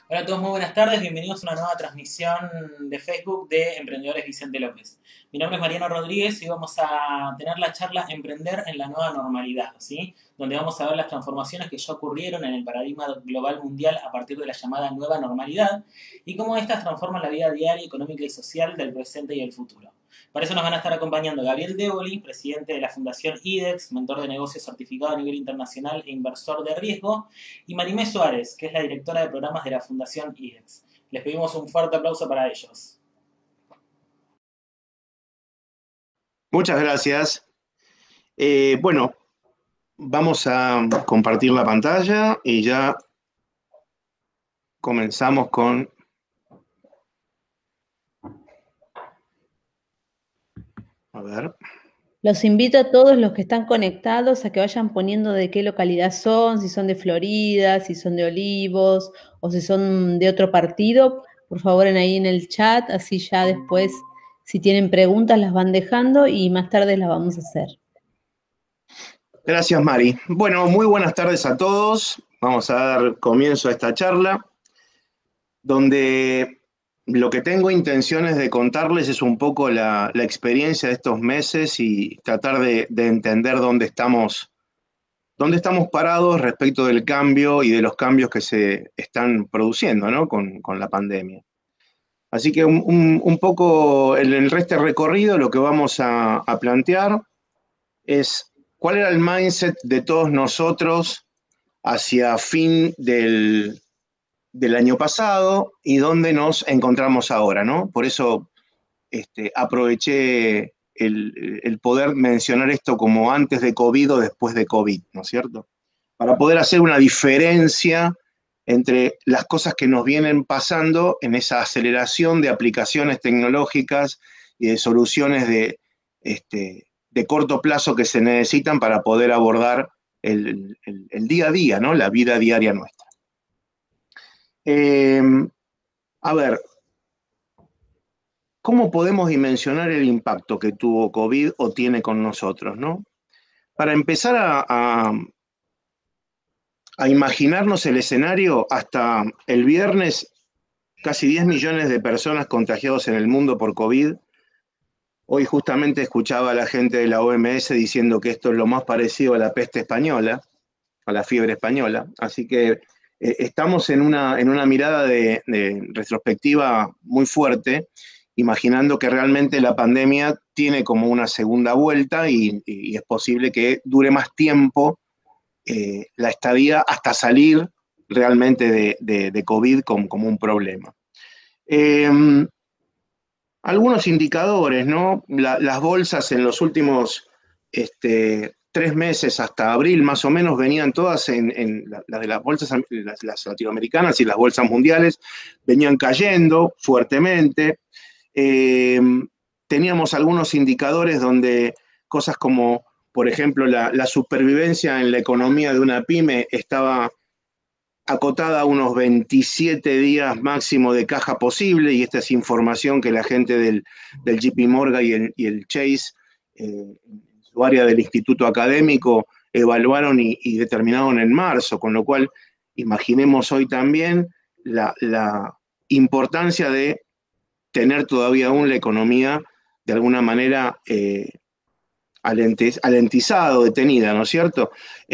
Hola a todos, muy buenas tardes. Bienvenidos a una nueva transmisión de Facebook de Emprendedores Vicente López. Mi nombre es Mariano Rodríguez y vamos a tener la charla Emprender en la nueva normalidad, ¿sí? Donde vamos a ver las transformaciones que ya ocurrieron en el paradigma global mundial a partir de la llamada nueva normalidad y cómo estas transforman la vida diaria, económica y social del presente y el futuro. Para eso nos van a estar acompañando Gabriel Déboli, presidente de la Fundación IDEX, mentor de negocios certificado a nivel internacional e inversor de riesgo, y Marimé Suárez, que es la directora de programas de la Fundación IDEX. Les pedimos un fuerte aplauso para ellos. Muchas gracias. Bueno, vamos a compartir la pantalla y ya comenzamos con... A ver. Los invito a todos los que están conectados a que vayan poniendo de qué localidad son, si son de Florida, si son de Olivos o si son de otro partido. Por favor, ahí en el chat, así ya después, si tienen preguntas, las van dejando y más tarde las vamos a hacer. Gracias, Mari. Bueno, muy buenas tardes a todos. Vamos a dar comienzo a esta charla, donde lo que tengo intenciones de contarles es un poco la experiencia de estos meses y tratar de entender dónde estamos parados respecto del cambio y de los cambios que se están produciendo, ¿no? con la pandemia. Así que un poco en el resto del recorrido lo que vamos a plantear es cuál era el mindset de todos nosotros hacia fin del año pasado y dónde nos encontramos ahora, ¿no? Por eso aproveché el poder mencionar esto como antes de COVID o después de COVID, ¿no es cierto? Para poder hacer una diferencia entre las cosas que nos vienen pasando en esa aceleración de aplicaciones tecnológicas y de soluciones de corto plazo que se necesitan para poder abordar el día a día, ¿no? La vida diaria nuestra. A ver, ¿cómo podemos dimensionar el impacto que tuvo COVID o tiene con nosotros, ¿no? Para empezar a imaginarnos el escenario, hasta el viernes casi 10 millones de personas contagiadas en el mundo por COVID. Hoy justamente escuchaba a la gente de la OMS diciendo que esto es lo más parecido a la peste española, a la fiebre española. Así que estamos en una mirada de retrospectiva muy fuerte, imaginando que realmente la pandemia tiene como una segunda vuelta y es posible que dure más tiempo la estadía hasta salir realmente de COVID como un problema. Algunos indicadores, ¿no? Las bolsas en los últimos 3 meses hasta abril más o menos venían todas las de las bolsas, las latinoamericanas y las bolsas mundiales, venían cayendo fuertemente. Teníamos algunos indicadores donde cosas como, por ejemplo, la supervivencia en la economía de una pyme estaba acotada a unos 27 días máximo de caja posible, y esta es información que la gente del JP Morgan y el Chase, en su área del instituto académico, evaluaron y determinaron en marzo, con lo cual imaginemos hoy también la importancia de tener todavía aún la economía de alguna manera alentizada o detenida, ¿no es cierto?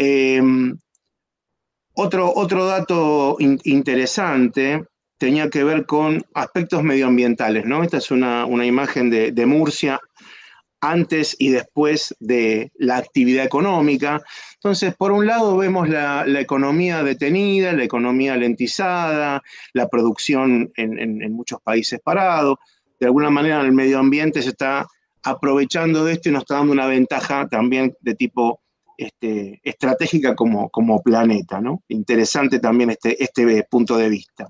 Otro dato interesante tenía que ver con aspectos medioambientales, ¿no? Esta es una imagen de Murcia antes y después de la actividad económica. Entonces, por un lado vemos la economía detenida, la economía alentizada, la producción en muchos países parado. De alguna manera el medio ambiente se está aprovechando de esto y nos está dando una ventaja también de tipo estratégica como planeta, ¿no? Interesante también este punto de vista.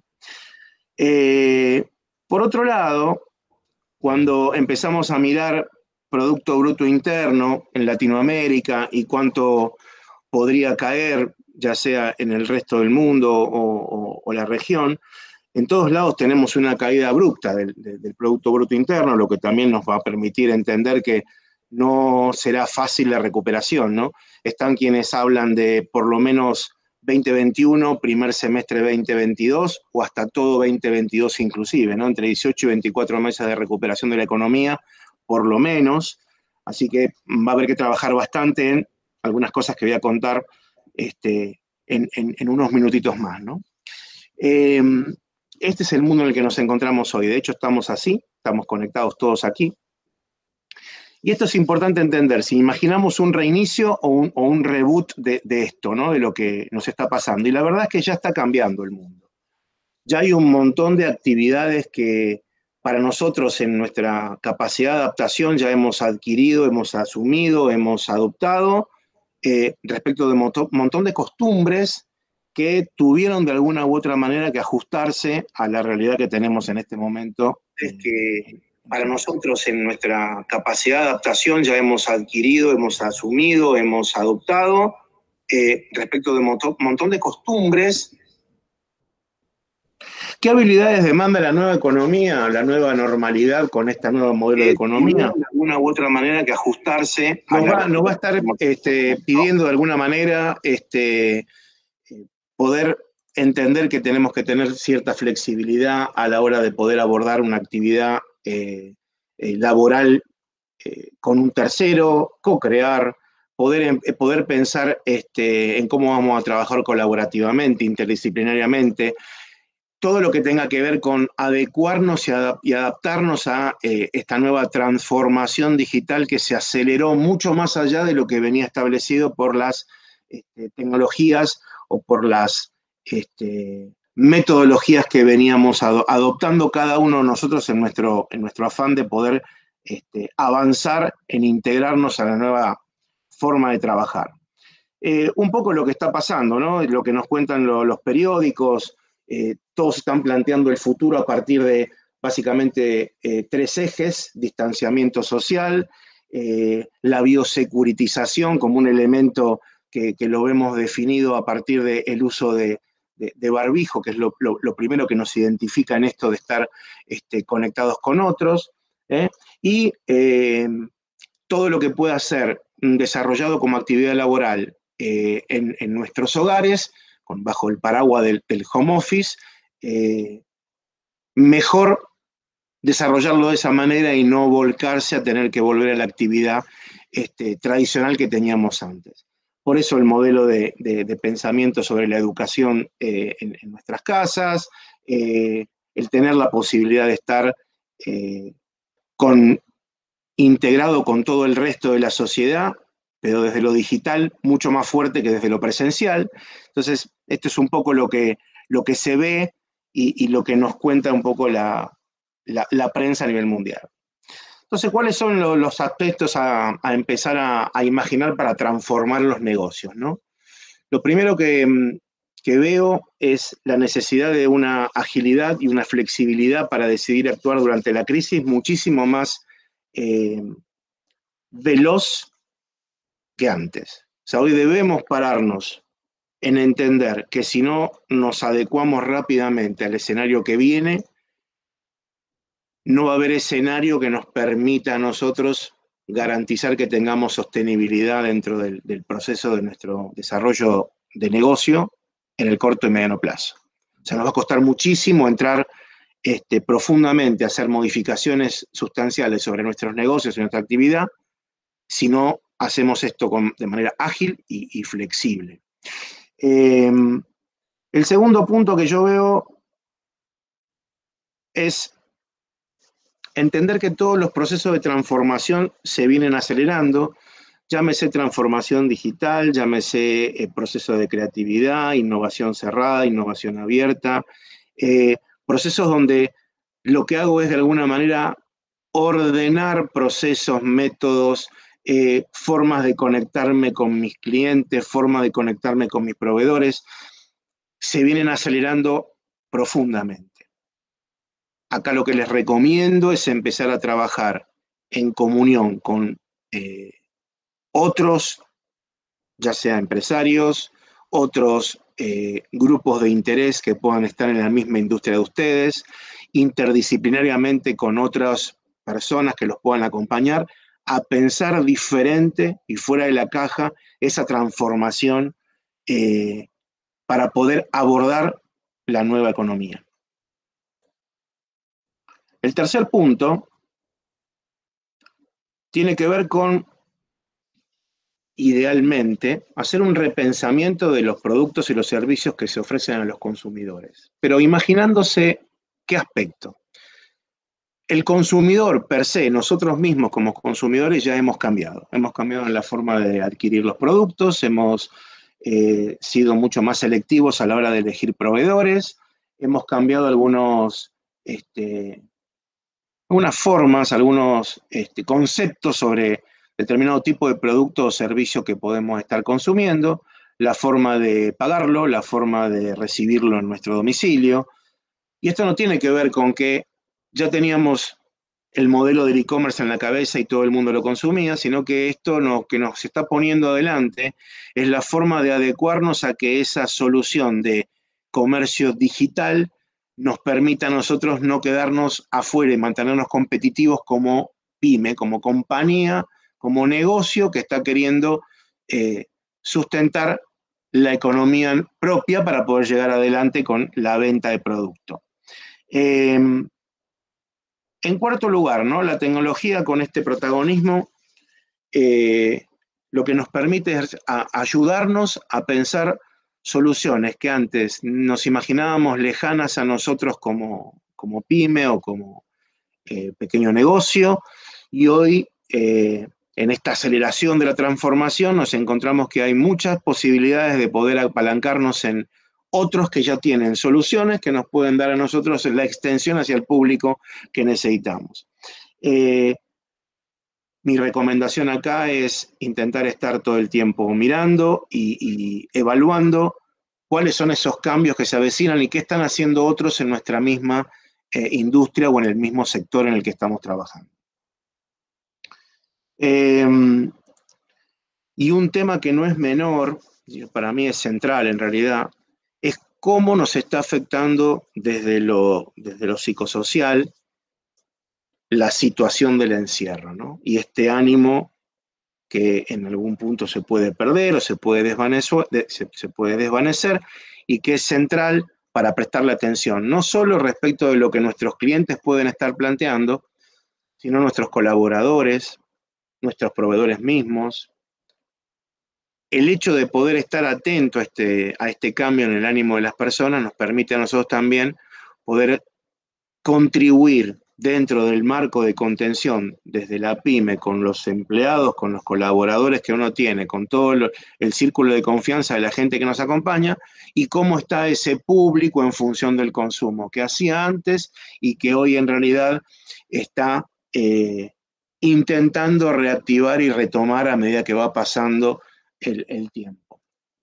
Por otro lado, cuando empezamos a mirar Producto Bruto Interno en Latinoamérica y cuánto podría caer, ya sea en el resto del mundo o la región, en todos lados tenemos una caída abrupta del Producto Bruto Interno, lo que también nos va a permitir entender que no será fácil la recuperación, ¿no? Están quienes hablan de por lo menos 2021, primer semestre 2022 o hasta todo 2022 inclusive, ¿no? Entre 18 y 24 meses de recuperación de la economía, por lo menos. Así que va a haber que trabajar bastante en algunas cosas que voy a contar en unos minutitos más, ¿no? Este es el mundo en el que nos encontramos hoy. De hecho, estamos así, estamos conectados todos aquí. Y esto es importante entender, si imaginamos un reinicio o un reboot de esto, ¿no? De lo que nos está pasando. Y la verdad es que ya está cambiando el mundo. Ya hay un montón de actividades que para nosotros en nuestra capacidad de adaptación ya hemos adquirido, hemos asumido, hemos adoptado, respecto de un montón de costumbres que tuvieron de alguna u otra manera que ajustarse a la realidad que tenemos en este momento. Es que para nosotros en nuestra capacidad de adaptación ya hemos adquirido, hemos asumido, hemos adoptado, respecto de un montón de costumbres. ¿Qué habilidades demanda la nueva economía, la nueva normalidad con este nuevo modelo de economía? De alguna u otra manera que ajustarse. Nos va a estar pidiendo de alguna manera poder entender que tenemos que tener cierta flexibilidad a la hora de poder abordar una actividad laboral con un tercero, co-crear, poder pensar en cómo vamos a trabajar colaborativamente, interdisciplinariamente, todo lo que tenga que ver con adecuarnos y adaptarnos a esta nueva transformación digital que se aceleró mucho más allá de lo que venía establecido por las tecnologías o por las metodologías que veníamos adoptando cada uno de nosotros en nuestro afán de poder avanzar en integrarnos a la nueva forma de trabajar. Un poco lo que está pasando, ¿no? Lo que nos cuentan los periódicos, todos están planteando el futuro a partir de básicamente 3 ejes: distanciamiento social, la biosecuritización como un elemento que lo vemos definido a partir del uso de barbijo, que es lo primero que nos identifica en esto de estar conectados con otros, y todo lo que pueda ser desarrollado como actividad laboral en nuestros hogares, bajo el paraguas del home office, mejor desarrollarlo de esa manera y no volcarse a tener que volver a la actividad tradicional que teníamos antes. Por eso el modelo de pensamiento sobre la educación en nuestras casas, el tener la posibilidad de estar integrado con todo el resto de la sociedad, pero desde lo digital mucho más fuerte que desde lo presencial. Entonces, esto es un poco lo que se ve y lo que nos cuenta un poco la prensa a nivel mundial. Entonces, ¿cuáles son los aspectos a empezar a imaginar para transformar los negocios, ¿no? Lo primero que veo es la necesidad de una agilidad y una flexibilidad para decidir actuar durante la crisis muchísimo más veloz que antes. O sea, hoy debemos pararnos en entender que si no nos adecuamos rápidamente al escenario que viene, no va a haber escenario que nos permita a nosotros garantizar que tengamos sostenibilidad dentro del proceso de nuestro desarrollo de negocio en el corto y mediano plazo. O sea, nos va a costar muchísimo entrar profundamente a hacer modificaciones sustanciales sobre nuestros negocios y nuestra actividad si no hacemos esto de manera ágil y flexible. El segundo punto que yo veo es entender que todos los procesos de transformación se vienen acelerando, llámese transformación digital, llámese proceso de creatividad, innovación cerrada, innovación abierta, procesos donde lo que hago es de alguna manera ordenar procesos, métodos, formas de conectarme con mis clientes, formas de conectarme con mis proveedores, se vienen acelerando profundamente. Acá lo que les recomiendo es empezar a trabajar en comunión con otros, ya sea empresarios, otros grupos de interés que puedan estar en la misma industria de ustedes, interdisciplinariamente con otras personas que los puedan acompañar, a pensar diferente y fuera de la caja esa transformación para poder abordar la nueva economía. El tercer punto tiene que ver con, idealmente, hacer un repensamiento de los productos y los servicios que se ofrecen a los consumidores, pero imaginándose qué aspecto. El consumidor per se, nosotros mismos como consumidores ya hemos cambiado en la forma de adquirir los productos, hemos sido mucho más selectivos a la hora de elegir proveedores, hemos cambiado algunas formas, algunos conceptos sobre determinado tipo de producto o servicio que podemos estar consumiendo, la forma de pagarlo, la forma de recibirlo en nuestro domicilio. Y esto no tiene que ver con que ya teníamos el modelo del e-commerce en la cabeza y todo el mundo lo consumía, sino que esto que nos está poniendo adelante es la forma de adecuarnos a que esa solución de comercio digital nos permita a nosotros no quedarnos afuera y mantenernos competitivos como pyme, como compañía, como negocio que está queriendo sustentar la economía propia para poder llegar adelante con la venta de producto. En cuarto lugar, ¿no? La tecnología con este protagonismo lo que nos permite es ayudarnos a pensar soluciones que antes nos imaginábamos lejanas a nosotros como pyme o como pequeño negocio, y hoy en esta aceleración de la transformación nos encontramos que hay muchas posibilidades de poder apalancarnos en otros que ya tienen soluciones que nos pueden dar a nosotros la extensión hacia el público que necesitamos. Mi recomendación acá es intentar estar todo el tiempo mirando y evaluando cuáles son esos cambios que se avecinan y qué están haciendo otros en nuestra misma industria o en el mismo sector en el que estamos trabajando. Y un tema que no es menor, para mí es central en realidad, es cómo nos está afectando desde lo psicosocial la situación del encierro, ¿no? Y este ánimo que en algún punto se puede perder o se puede desvanecer y que es central para prestarle atención, no solo respecto de lo que nuestros clientes pueden estar planteando, sino nuestros colaboradores, nuestros proveedores mismos. El hecho de poder estar atento a este cambio en el ánimo de las personas nos permite a nosotros también poder contribuir dentro del marco de contención desde la pyme, con los empleados, con los colaboradores que uno tiene, con todo el círculo de confianza de la gente que nos acompaña, y cómo está ese público en función del consumo que hacía antes y que hoy en realidad está intentando reactivar y retomar a medida que va pasando el tiempo.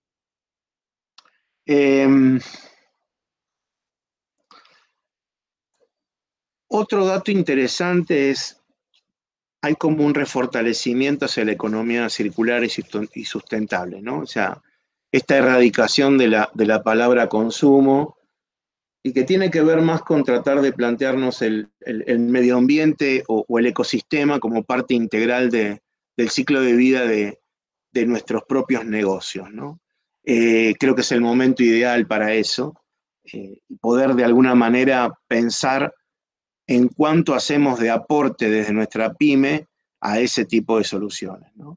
Otro dato interesante es, hay como un refortalecimiento hacia la economía circular y sustentable, ¿no? O sea, esta erradicación de la palabra consumo, y que tiene que ver más con tratar de plantearnos el medio ambiente o el ecosistema como parte integral del ciclo de vida de nuestros propios negocios, ¿no? Creo que es el momento ideal para eso, poder de alguna manera pensar en cuánto hacemos de aporte desde nuestra pyme a ese tipo de soluciones, ¿no?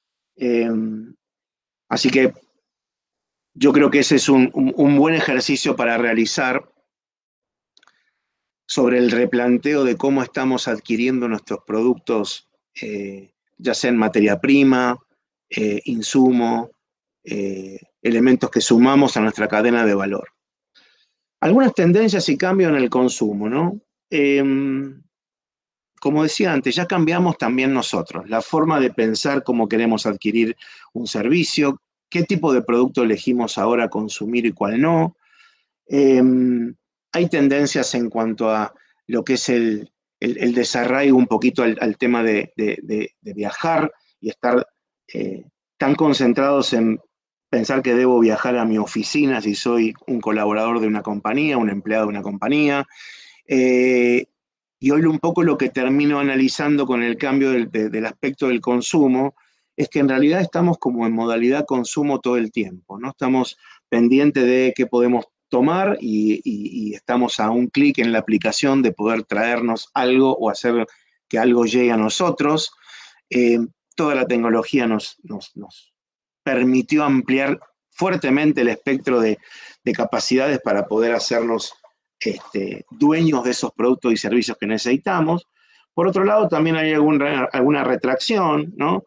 Así que yo creo que ese es un buen ejercicio para realizar sobre el replanteo de cómo estamos adquiriendo nuestros productos, ya sea en materia prima, insumo, elementos que sumamos a nuestra cadena de valor. Algunas tendencias y cambios en el consumo, ¿no? Como decía antes, ya cambiamos también nosotros, la forma de pensar cómo queremos adquirir un servicio, qué tipo de producto elegimos ahora consumir y cuál no. Hay tendencias en cuanto a lo que es el desarraigo un poquito al tema de viajar y estar tan concentrados en pensar que debo viajar a mi oficina si soy un colaborador de una compañía, un empleado de una compañía. Y hoy un poco lo que termino analizando con el cambio del aspecto del consumo es que en realidad estamos como en modalidad consumo todo el tiempo, ¿no? Estamos pendiente de qué podemos tomar y estamos a un clic en la aplicación de poder traernos algo o hacer que algo llegue a nosotros. Toda la tecnología nos permitió ampliar fuertemente el espectro de capacidades para poder hacernos dueños de esos productos y servicios que necesitamos. Por otro lado, también hay alguna retracción, ¿no?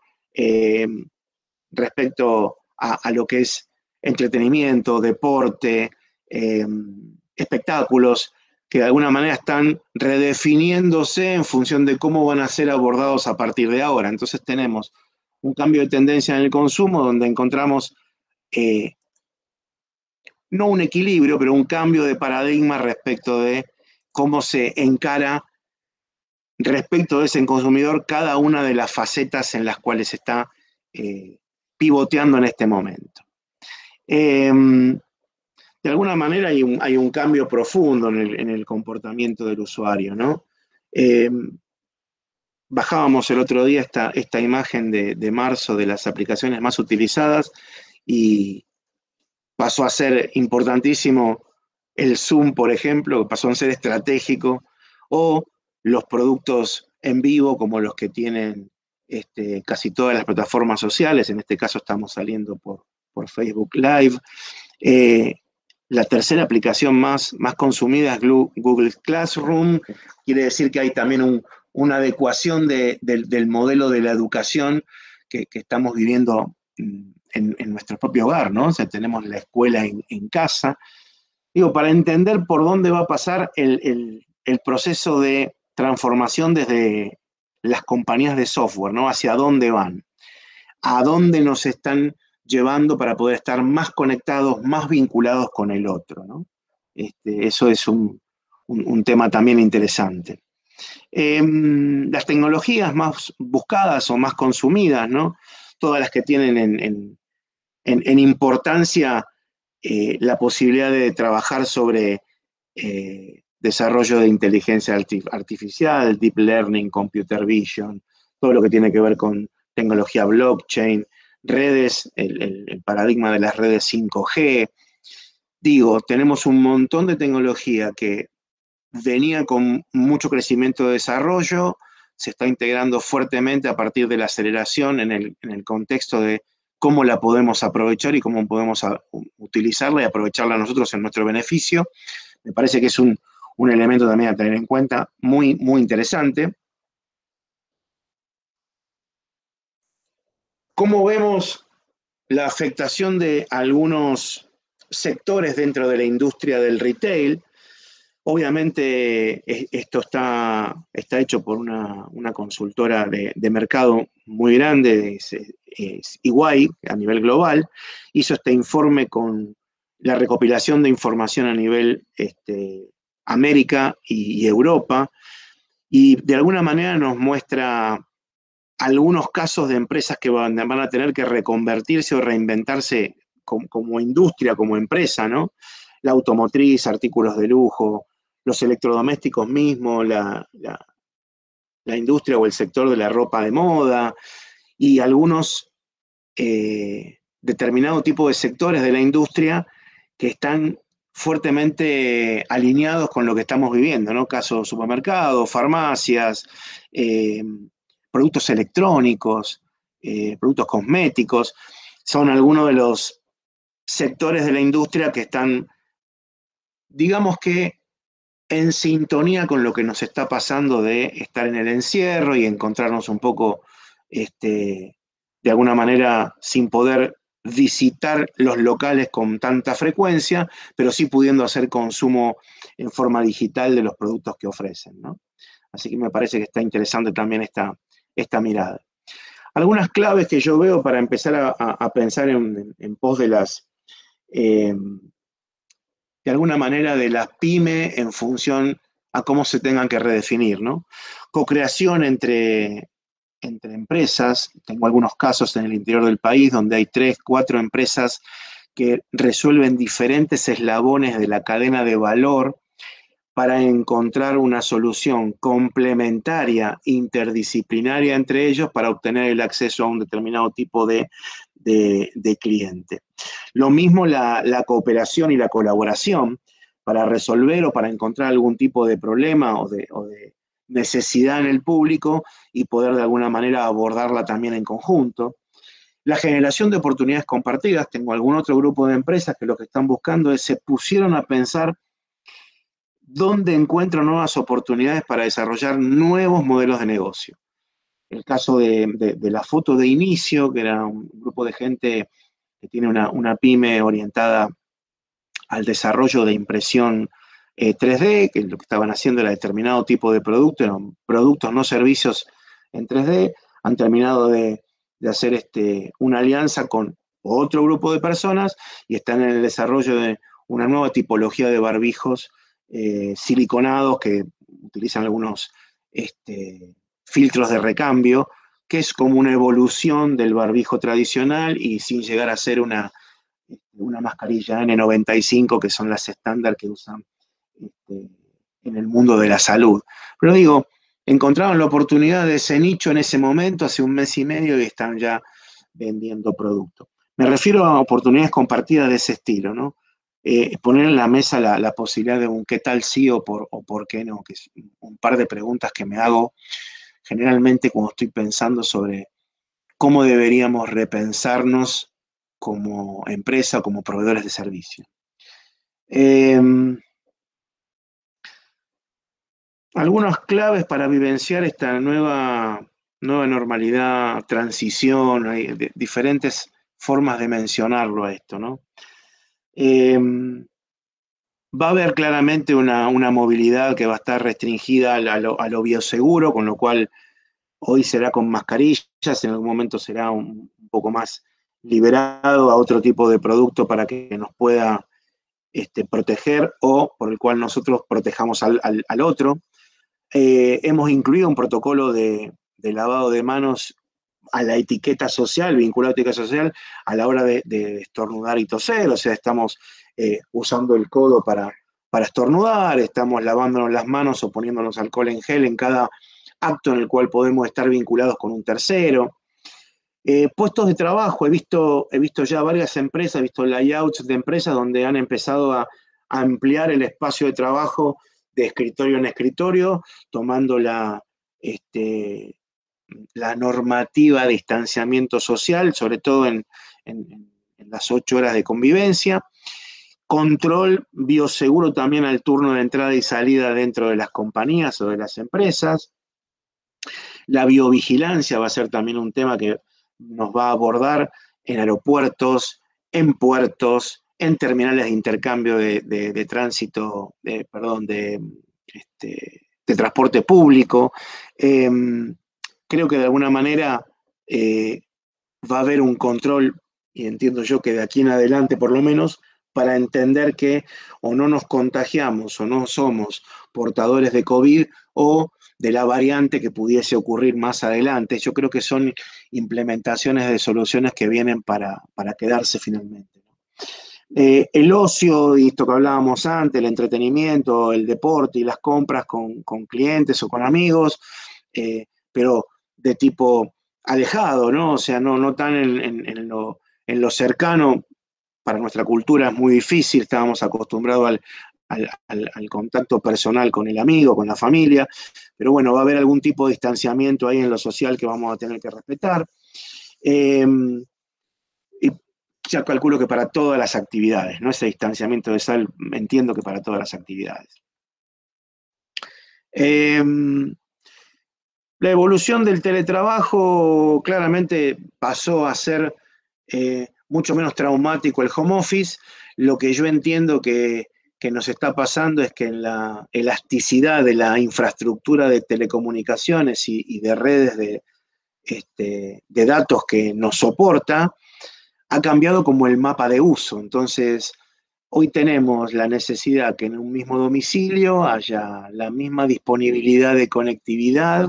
Respecto a lo que es entretenimiento, deporte, espectáculos, que de alguna manera están redefiniéndose en función de cómo van a ser abordados a partir de ahora. Entonces tenemos un cambio de tendencia en el consumo donde encontramos no un equilibrio, pero un cambio de paradigma respecto de cómo se encara respecto de ese consumidor cada una de las facetas en las cuales está pivoteando en este momento. De alguna manera hay un cambio profundo en el comportamiento del usuario, ¿no? Bajábamos el otro día esta imagen de marzo de las aplicaciones más utilizadas y pasó a ser importantísimo el Zoom, por ejemplo, que pasó a ser estratégico, o los productos en vivo como los que tienen casi todas las plataformas sociales. En este caso estamos saliendo por Facebook Live. La tercera aplicación más consumida es Google Classroom. Quiere decir que hay también una adecuación del modelo de la educación que estamos viviendo en nuestro propio hogar, ¿no? O sea, tenemos la escuela en casa. Digo, para entender por dónde va a pasar el proceso de transformación desde las compañías de software, ¿no? Hacia dónde van, a dónde nos están llevando para poder estar más conectados, más vinculados con el otro, ¿no? Eso es un tema también interesante. Las tecnologías más buscadas o más consumidas, ¿no? Todas las que tienen en importancia la posibilidad de trabajar sobre desarrollo de inteligencia artificial, deep learning, computer vision, todo lo que tiene que ver con tecnología blockchain, redes, el paradigma de las redes 5G. Digo, tenemos un montón de tecnología que venía con mucho crecimiento de desarrollo, se está integrando fuertemente a partir de la aceleración en el contexto de cómo la podemos aprovechar y cómo podemos utilizarla y aprovecharla nosotros en nuestro beneficio. Me parece que es un elemento también a tener en cuenta muy, muy interesante. ¿Cómo vemos la afectación de algunos sectores dentro de la industria del retail? Obviamente esto está hecho por una consultora de mercado muy grande, es EY a nivel global. Hizo este informe con la recopilación de información a nivel América y Europa, y de alguna manera nos muestra algunos casos de empresas que van a tener que reconvertirse o reinventarse como industria, como empresa, ¿no? La automotriz, artículos de lujo, los electrodomésticos mismos, la industria o el sector de la ropa de moda y algunos determinados tipos de sectores de la industria que están fuertemente alineados con lo que estamos viviendo, ¿no? Casos supermercados, farmacias, productos electrónicos, productos cosméticos, son algunos de los sectores de la industria que están, digamos que, en sintonía con lo que nos está pasando de estar en el encierro y encontrarnos un poco, de alguna manera, sin poder visitar los locales con tanta frecuencia, pero sí pudiendo hacer consumo en forma digital de los productos que ofrecen, ¿no? Así que me parece que está interesante también esta mirada. Algunas claves que yo veo para empezar a pensar en pos de las... de alguna manera de las pymes en función a cómo se tengan que redefinir, ¿no? Co-creación entre empresas. Tengo algunos casos en el interior del país donde hay 3, 4 empresas que resuelven diferentes eslabones de la cadena de valor para encontrar una solución complementaria, interdisciplinaria entre ellos, para obtener el acceso a un determinado tipo de de cliente. Lo mismo la cooperación y la colaboración para resolver o para encontrar algún tipo de problema o de necesidad en el público y poder de alguna manera abordarla también en conjunto. La generación de oportunidades compartidas. Tengo algún otro grupo de empresas que lo que están buscando es se pusieron a pensar dónde encuentro nuevas oportunidades para desarrollar nuevos modelos de negocio. El caso de la foto de inicio, que era un grupo de gente que tiene una pyme orientada al desarrollo de impresión 3D, que lo que estaban haciendo era determinado tipo de producto, eran productos, no servicios en 3D, han terminado de hacer una alianza con otro grupo de personas y están en el desarrollo de una nueva tipología de barbijos siliconados que utilizan algunos filtros de recambio, que es como una evolución del barbijo tradicional y sin llegar a ser una mascarilla N95, que son las estándar que usan en el mundo de la salud. Pero digo, encontraron la oportunidad de ese nicho en ese momento, hace un mes y medio, y están ya vendiendo producto. Me refiero a oportunidades compartidas de ese estilo, ¿no? Poner en la mesa la posibilidad de un qué tal sí o por qué no, que es un par de preguntas que me hago generalmente cuando estoy pensando sobre cómo deberíamos repensarnos como empresa, como proveedores de servicio. Algunas claves para vivenciar esta nueva normalidad, transición, hay diferentes formas de mencionarlo a esto, ¿no? Va a haber claramente una movilidad que va a estar restringida a lo bioseguro, con lo cual hoy será con mascarillas, en algún momento será un poco más liberado a otro tipo de producto para que nos pueda proteger o por el cual nosotros protejamos al otro. Hemos incluido un protocolo de lavado de manos a la etiqueta social, vinculado a la etiqueta social, a la hora de estornudar y toser, o sea, estamos usando el codo para estornudar, estamos lavándonos las manos o poniéndonos alcohol en gel en cada acto en el cual podemos estar vinculados con un tercero. Puestos de trabajo, he visto ya varias empresas, he visto layouts de empresas donde han empezado a ampliar el espacio de trabajo de escritorio en escritorio, tomando la normativa de distanciamiento social, sobre todo en las 8 horas de convivencia. Control bioseguro también al turno de entrada y salida dentro de las compañías o de las empresas. La biovigilancia va a ser también un tema que nos va a abordar en aeropuertos, en puertos, en terminales de intercambio de tránsito, de transporte público. Creo que de alguna manera va a haber un control, y entiendo yo que de aquí en adelante por lo menos, para entender que o no nos contagiamos o no somos portadores de COVID o de la variante que pudiese ocurrir más adelante. Yo creo que son implementaciones de soluciones que vienen para quedarse finalmente. El ocio, y esto que hablábamos antes, el entretenimiento, el deporte y las compras con clientes o con amigos, pero de tipo alejado, ¿no? O sea, no tan en lo cercano. Para nuestra cultura es muy difícil, estábamos acostumbrados al contacto personal con el amigo, con la familia, pero bueno, va a haber algún tipo de distanciamiento ahí en lo social que vamos a tener que respetar. Y ya calculo que para todas las actividades, ¿no? Ese distanciamiento de sal, entiendo que para todas las actividades. La evolución del teletrabajo claramente pasó a ser mucho menos traumático el home office. Lo que yo entiendo que nos está pasando es que en la elasticidad de la infraestructura de telecomunicaciones y de redes de datos que nos soporta, ha cambiado como el mapa de uso. Entonces, hoy tenemos la necesidad que en un mismo domicilio haya la misma disponibilidad de conectividad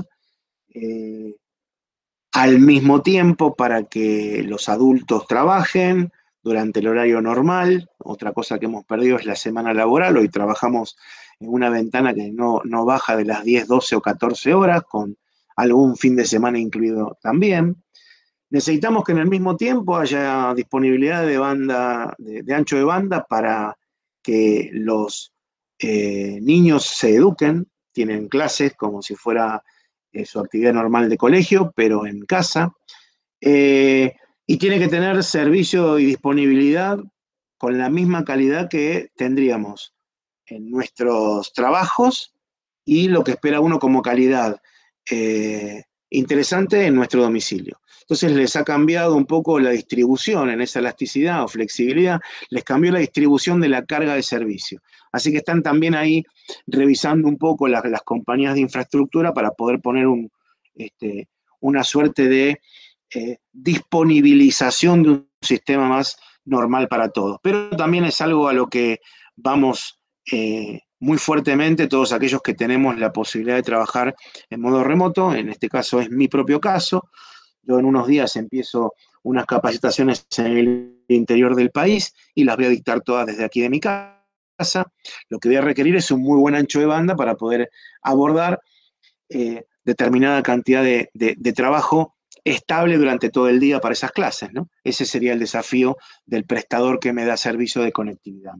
al mismo tiempo para que los adultos trabajen durante el horario normal. Otra cosa que hemos perdido es la semana laboral. Hoy trabajamos en una ventana que no baja de las 10, 12 o 14 horas, con algún fin de semana incluido también. Necesitamos que en el mismo tiempo haya disponibilidad de banda, de ancho de banda para que los niños se eduquen, tienen clases como si fuera su actividad normal de colegio, pero en casa. Y tiene que tener servicio y disponibilidad con la misma calidad que tendríamos en nuestros trabajos y lo que espera uno como calidad interesante en nuestro domicilio. Entonces les ha cambiado un poco la distribución en esa elasticidad o flexibilidad, les cambió la distribución de la carga de servicio. Así que están también ahí revisando un poco las compañías de infraestructura para poder poner una suerte de disponibilización de un sistema más normal para todos. Pero también es algo a lo que vamos muy fuertemente todos aquellos que tenemos la posibilidad de trabajar en modo remoto. En este caso es mi propio caso. Yo en unos días empiezo unas capacitaciones en el interior del país y las voy a dictar todas desde aquí de mi casa. Lo que voy a requerir es un muy buen ancho de banda para poder abordar determinada cantidad de trabajo estable durante todo el día para esas clases, ¿no? Ese sería el desafío del prestador que me da servicio de conectividad.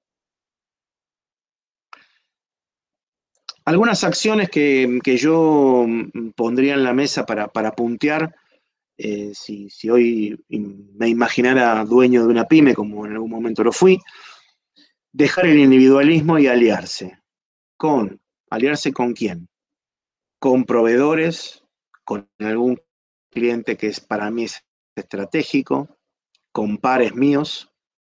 Algunas acciones que yo pondría en la mesa para puntear, si hoy me imaginara dueño de una pyme, como en algún momento lo fui, dejar el individualismo y aliarse. ¿Aliarse con quién? Con proveedores, con algún cliente que para mí es estratégico, con pares míos,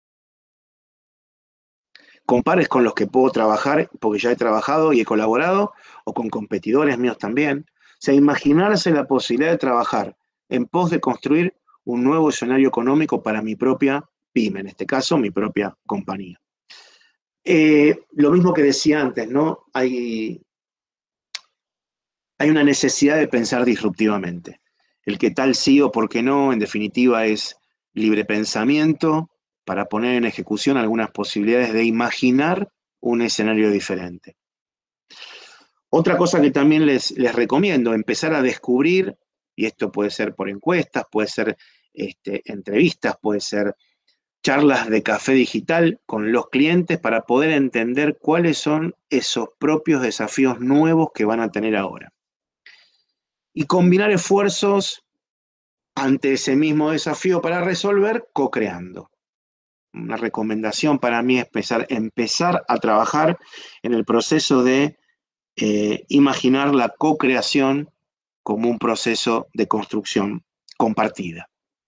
con pares con los que puedo trabajar, porque ya he trabajado y he colaborado, o con competidores míos también. O sea, imaginarse la posibilidad de trabajar en pos de construir un nuevo escenario económico para mi propia pyme, en este caso, mi propia compañía. Lo mismo que decía antes, ¿no? Hay una necesidad de pensar disruptivamente. El qué tal sí o por qué no, en definitiva, es libre pensamiento para poner en ejecución algunas posibilidades de imaginar un escenario diferente. Otra cosa que también les recomiendo, empezar a descubrir, y esto puede ser por encuestas, puede ser entrevistas, puede ser charlas de café digital con los clientes para poder entender cuáles son esos propios desafíos nuevos que van a tener ahora. Y combinar esfuerzos ante ese mismo desafío para resolver, co-creando. Una recomendación para mí es empezar a trabajar en el proceso de imaginar la co-creación como un proceso de construcción compartida.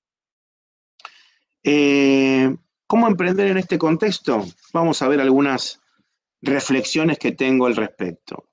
¿Cómo emprender en este contexto? Vamos a ver algunas reflexiones que tengo al respecto.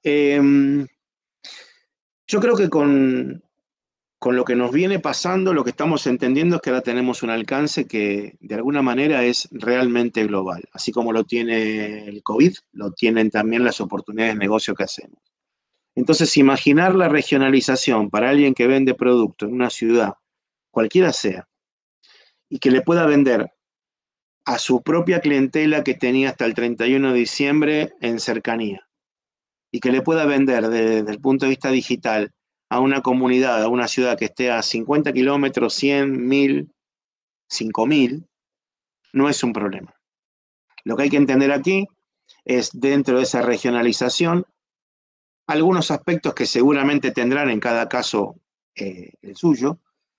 Yo creo que con lo que nos viene pasando, lo que estamos entendiendo es que ahora tenemos un alcance que de alguna manera es realmente global. Así como lo tiene el COVID, lo tienen también las oportunidades de negocio que hacemos. Entonces, imaginar la regionalización para alguien que vende producto en una ciudad, cualquiera sea, y que le pueda vender a su propia clientela que tenía hasta el 31 de diciembre en cercanía, y que le pueda vender desde el punto de vista digital a una comunidad, a una ciudad que esté a 50 kilómetros, 100, 1000, 5000, no es un problema. Lo que hay que entender aquí es, dentro de esa regionalización, algunos aspectos que seguramente tendrán en cada caso el suyo,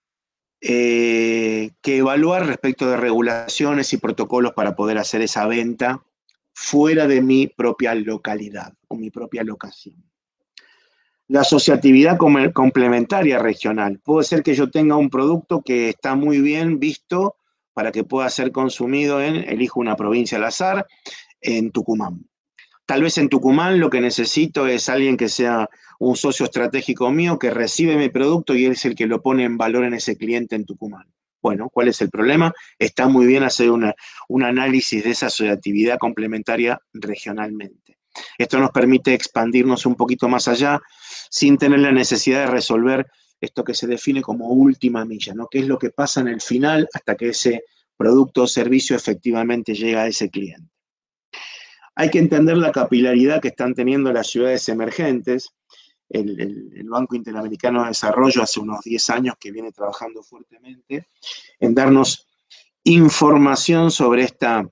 que evaluar respecto de regulaciones y protocolos para poder hacer esa venta fuera de mi propia localidad o mi propia locación. La asociatividad complementaria regional. Puede ser que yo tenga un producto que está muy bien visto para que pueda ser consumido elijo una provincia al azar, en Tucumán. Tal vez en Tucumán lo que necesito es alguien que sea un socio estratégico mío que recibe mi producto y él es el que lo pone en valor en ese cliente en Tucumán. Bueno, ¿cuál es el problema? Está muy bien hacer un análisis de esa asociatividad complementaria regionalmente. Esto nos permite expandirnos un poquito más allá sin tener la necesidad de resolver esto que se define como última milla, ¿no? ¿Qué es lo que pasa en el final hasta que ese producto o servicio efectivamente llega a ese cliente? Hay que entender la capilaridad que están teniendo las ciudades emergentes el Banco Interamericano de Desarrollo hace unos 10 años que viene trabajando fuertemente en darnos información sobre esta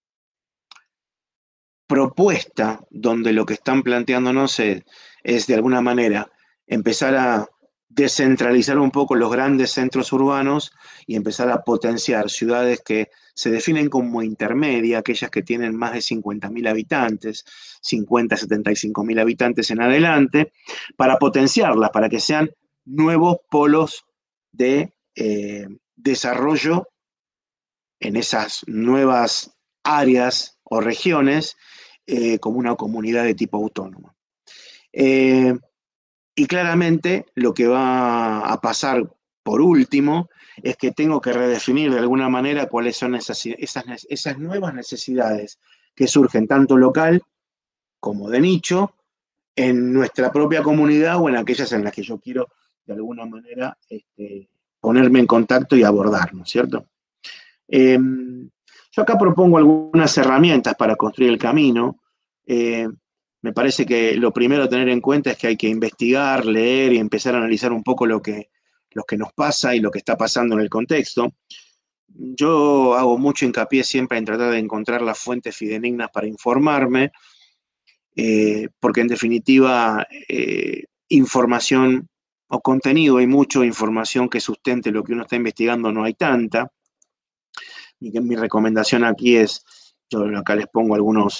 propuesta donde lo que están planteándonos es de alguna manera empezar a descentralizar un poco los grandes centros urbanos y empezar a potenciar ciudades que se definen como intermedia, aquellas que tienen más de 50.000 habitantes, 50, 75.000 habitantes en adelante, para potenciarlas, para que sean nuevos polos de desarrollo en esas nuevas áreas o regiones como una comunidad de tipo autónoma. Y claramente lo que va a pasar por último es que tengo que redefinir de alguna manera cuáles son esas nuevas necesidades que surgen tanto local como de nicho en nuestra propia comunidad o en aquellas en las que yo quiero de alguna manera ponerme en contacto y abordar, ¿no es cierto? Yo acá propongo algunas herramientas para construir el camino. Me parece que lo primero a tener en cuenta es que hay que investigar, leer y empezar a analizar un poco lo que nos pasa y lo que está pasando en el contexto. Yo hago mucho hincapié siempre en tratar de encontrar las fuentes fidedignas para informarme, porque en definitiva información o contenido hay mucho, información que sustente lo que uno está investigando no hay tanta. Mi recomendación aquí es, yo acá les pongo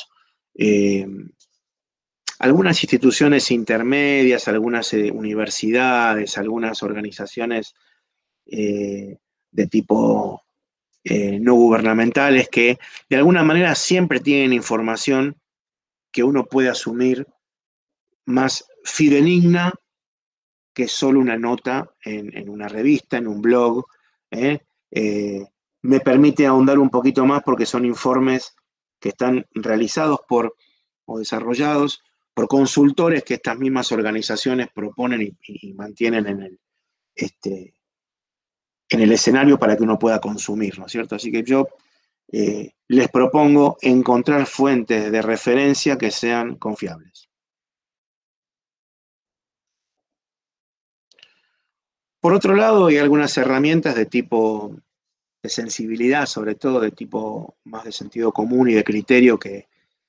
algunas instituciones intermedias, algunas universidades, algunas organizaciones de tipo no gubernamentales que de alguna manera siempre tienen información que uno puede asumir más fidedigna que solo una nota en una revista, en un blog. Me permite ahondar un poquito más porque son informes que están realizados o desarrollados por consultores que estas mismas organizaciones proponen y mantienen en el escenario para que uno pueda consumir, ¿no es cierto? Así que yo les propongo encontrar fuentes de referencia que sean confiables. Por otro lado, hay algunas herramientas de tipo de sensibilidad, sobre todo de tipo más de sentido común y de criterio que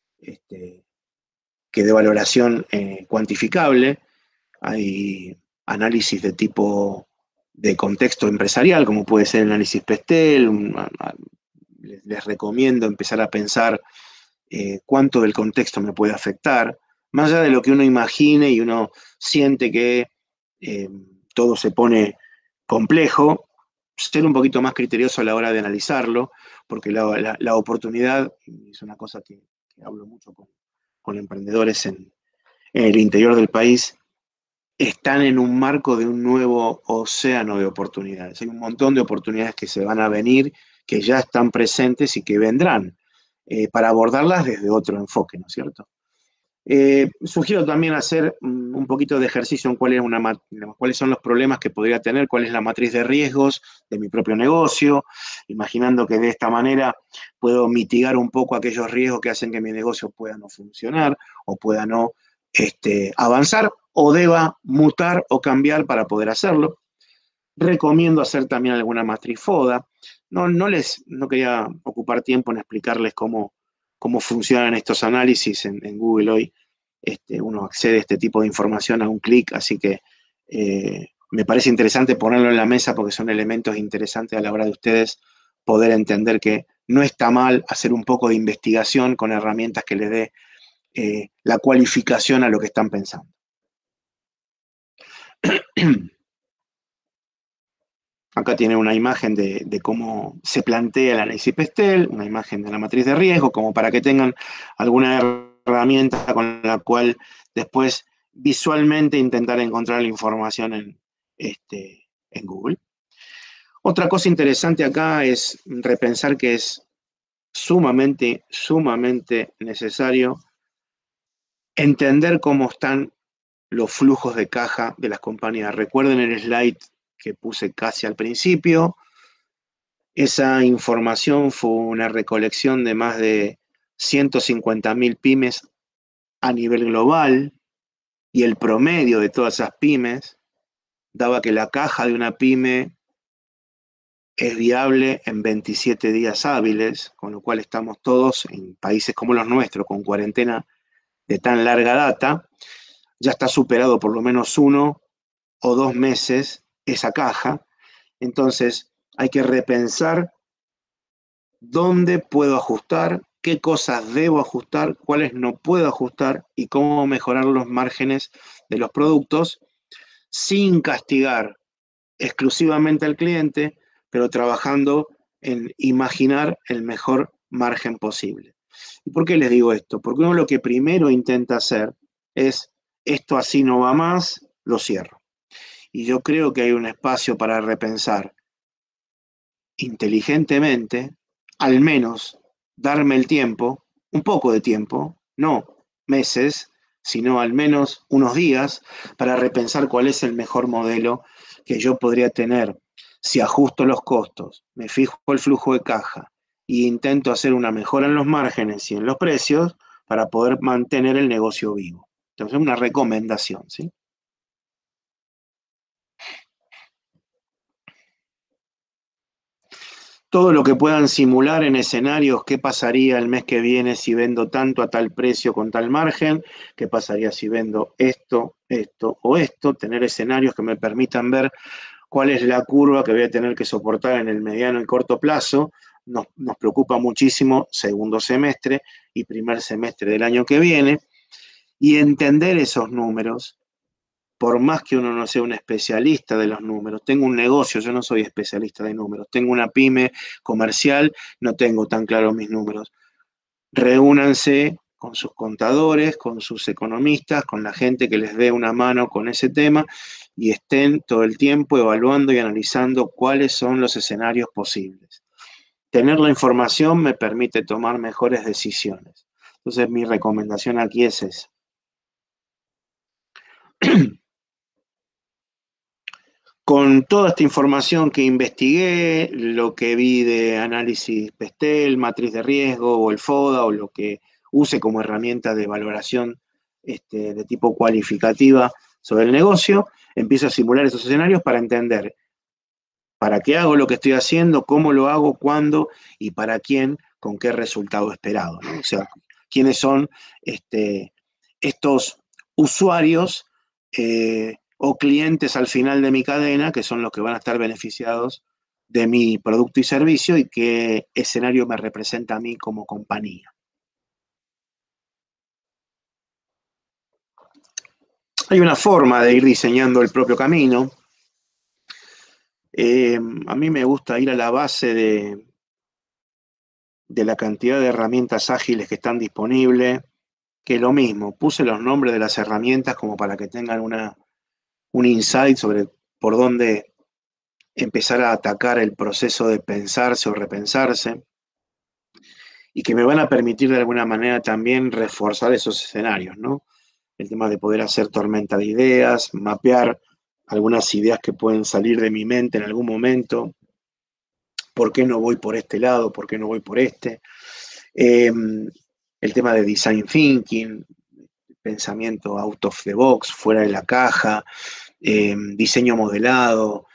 de valoración cuantificable. Hay análisis de tipo de contexto empresarial, como puede ser el análisis Pestel. Les recomiendo empezar a pensar cuánto del contexto me puede afectar, más allá de lo que uno imagine y uno siente que todo se pone complejo, ser un poquito más criterioso a la hora de analizarlo, porque la oportunidad, es una cosa que hablo mucho con emprendedores en el interior del país, están en un marco de un nuevo océano de oportunidades. Hay un montón de oportunidades que se van a venir, que ya están presentes y que vendrán, para abordarlas desde otro enfoque, ¿no es cierto? Sugiero también hacer un poquito de ejercicio en cuáles son los problemas que podría tener, cuál es la matriz de riesgos de mi propio negocio, imaginando que de esta manera puedo mitigar un poco aquellos riesgos que hacen que mi negocio pueda no funcionar o pueda no avanzar o deba mutar o cambiar para poder hacerlo. Recomiendo hacer también alguna matriz FODA. No quería ocupar tiempo en explicarles cómo funcionan estos análisis en Google hoy. Uno accede a este tipo de información a un clic, así que me parece interesante ponerlo en la mesa porque son elementos interesantes a la hora de ustedes poder entender que no está mal hacer un poco de investigación con herramientas que les dé la cualificación a lo que están pensando. Acá tiene una imagen de cómo se plantea el análisis Pestel, una imagen de la matriz de riesgo, como para que tengan alguna herramienta con la cual después visualmente intentar encontrar la información en Google. Otra cosa interesante acá es repensar que es sumamente necesario entender cómo están los flujos de caja de las compañías. Recuerden el slide que puse casi al principio. Esa información fue una recolección de más de 150.000 pymes a nivel global. y el promedio de todas esas pymes daba que la caja de una pyme es viable en 27 días hábiles, con lo cual estamos todos en países como los nuestros, con cuarentena de tan larga data, ya está superado por lo menos 1 o 2 meses esa caja. Entonces hay que repensar dónde puedo ajustar, qué cosas debo ajustar, cuáles no puedo ajustar y cómo mejorar los márgenes de los productos sin castigar exclusivamente al cliente, pero trabajando en imaginar el mejor margen posible. ¿Y por qué les digo esto? Porque uno lo que primero intenta hacer es, esto así no va más, lo cierro. Y yo creo que hay un espacio para repensar inteligentemente, al menos darme el tiempo, un poco de tiempo, no meses, sino al menos unos días, para repensar cuál es el mejor modelo que yo podría tener si ajusto los costos, me fijo el flujo de caja e intento hacer una mejora en los márgenes y en los precios para poder mantener el negocio vivo. Entonces, una recomendación, ¿sí? Todo lo que puedan simular en escenarios, qué pasaría el mes que viene si vendo tanto a tal precio con tal margen, qué pasaría si vendo esto, esto o esto, tener escenarios que me permitan ver cuál es la curva que voy a tener que soportar en el mediano y corto plazo. Nos preocupa muchísimo segundo semestre y primer semestre del año que viene, y entender esos números. Por más que uno no sea un especialista de los números, tengo un negocio, yo no soy especialista de números, tengo una pyme comercial, no tengo tan claros mis números. Reúnanse con sus contadores, con sus economistas, con la gente que les dé una mano con ese tema y estén todo el tiempo evaluando y analizando cuáles son los escenarios posibles. Tener la información me permite tomar mejores decisiones. Entonces mi recomendación aquí es esa. Con toda esta información que investigué, lo que vi de análisis PESTEL, matriz de riesgo o el FODA o lo que use como herramienta de valoración de tipo cualificativa sobre el negocio, empiezo a simular esos escenarios para entender para qué hago lo que estoy haciendo, cómo lo hago, cuándo y para quién, con qué resultado esperado, ¿no? O sea, quiénes son estos usuarios o clientes al final de mi cadena, que son los que van a estar beneficiados de mi producto y servicio y qué escenario me representa a mí como compañía. Hay una forma de ir diseñando el propio camino. A mí me gusta ir a la base de la cantidad de herramientas ágiles que están disponibles, que lo mismo, puse los nombres de las herramientas como para que tengan un insight sobre por dónde empezar a atacar el proceso de pensarse o repensarse, y que me van a permitir de alguna manera también reforzar esos escenarios, ¿no? El tema de poder hacer tormenta de ideas, mapear algunas ideas que pueden salir de mi mente en algún momento. ¿Por qué no voy por este lado? ¿Por qué no voy por este? El tema de design thinking, pensamiento out of the box, fuera de la caja, diseño modelado,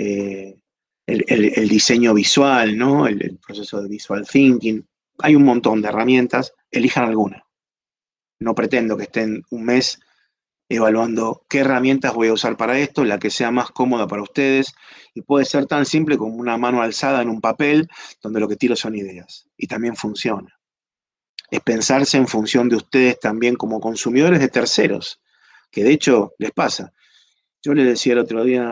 el diseño visual, ¿no? El proceso de visual thinking. Hay un montón de herramientas, elijan alguna. No pretendo que estén un mes evaluando qué herramientas voy a usar para esto, la que sea más cómoda para ustedes, y puede ser tan simple como una mano alzada en un papel donde lo que tiro son ideas, y también funciona. Es pensarse en función de ustedes también como consumidores de terceros, que de hecho les pasa. Yo le decía el otro día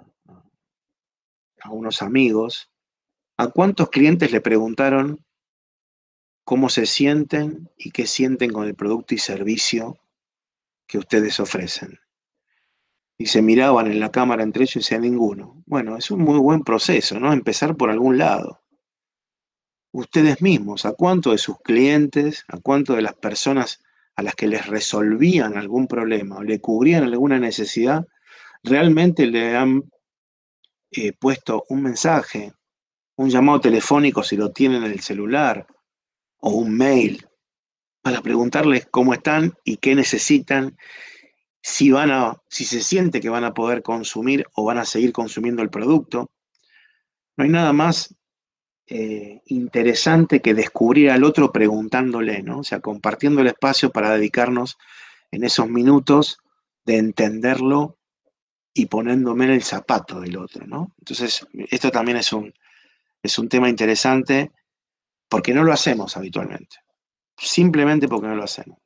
a unos amigos, ¿a cuántos clientes le preguntaron cómo se sienten y qué sienten con el producto y servicio que ustedes ofrecen? Y se miraban en la cámara entre ellos y decían ninguno. Bueno, es un muy buen proceso, ¿no? Empezar por algún lado. Ustedes mismos, ¿a cuánto de sus clientes, a cuánto de las personas a las que les resolvían algún problema o le cubrían alguna necesidad, realmente le han puesto un mensaje, un llamado telefónico si lo tienen en el celular, o un mail, para preguntarles cómo están y qué necesitan, si se siente que van a poder consumir o van a seguir consumiendo el producto. No hay nada más interesante que descubrir al otro preguntándole, ¿no? O sea, compartiendo el espacio para dedicarnos en esos minutos de entenderlo y poniéndome en el zapato del otro, ¿no? Entonces, esto también es un tema interesante porque no lo hacemos habitualmente. Simplemente porque no lo hacemos.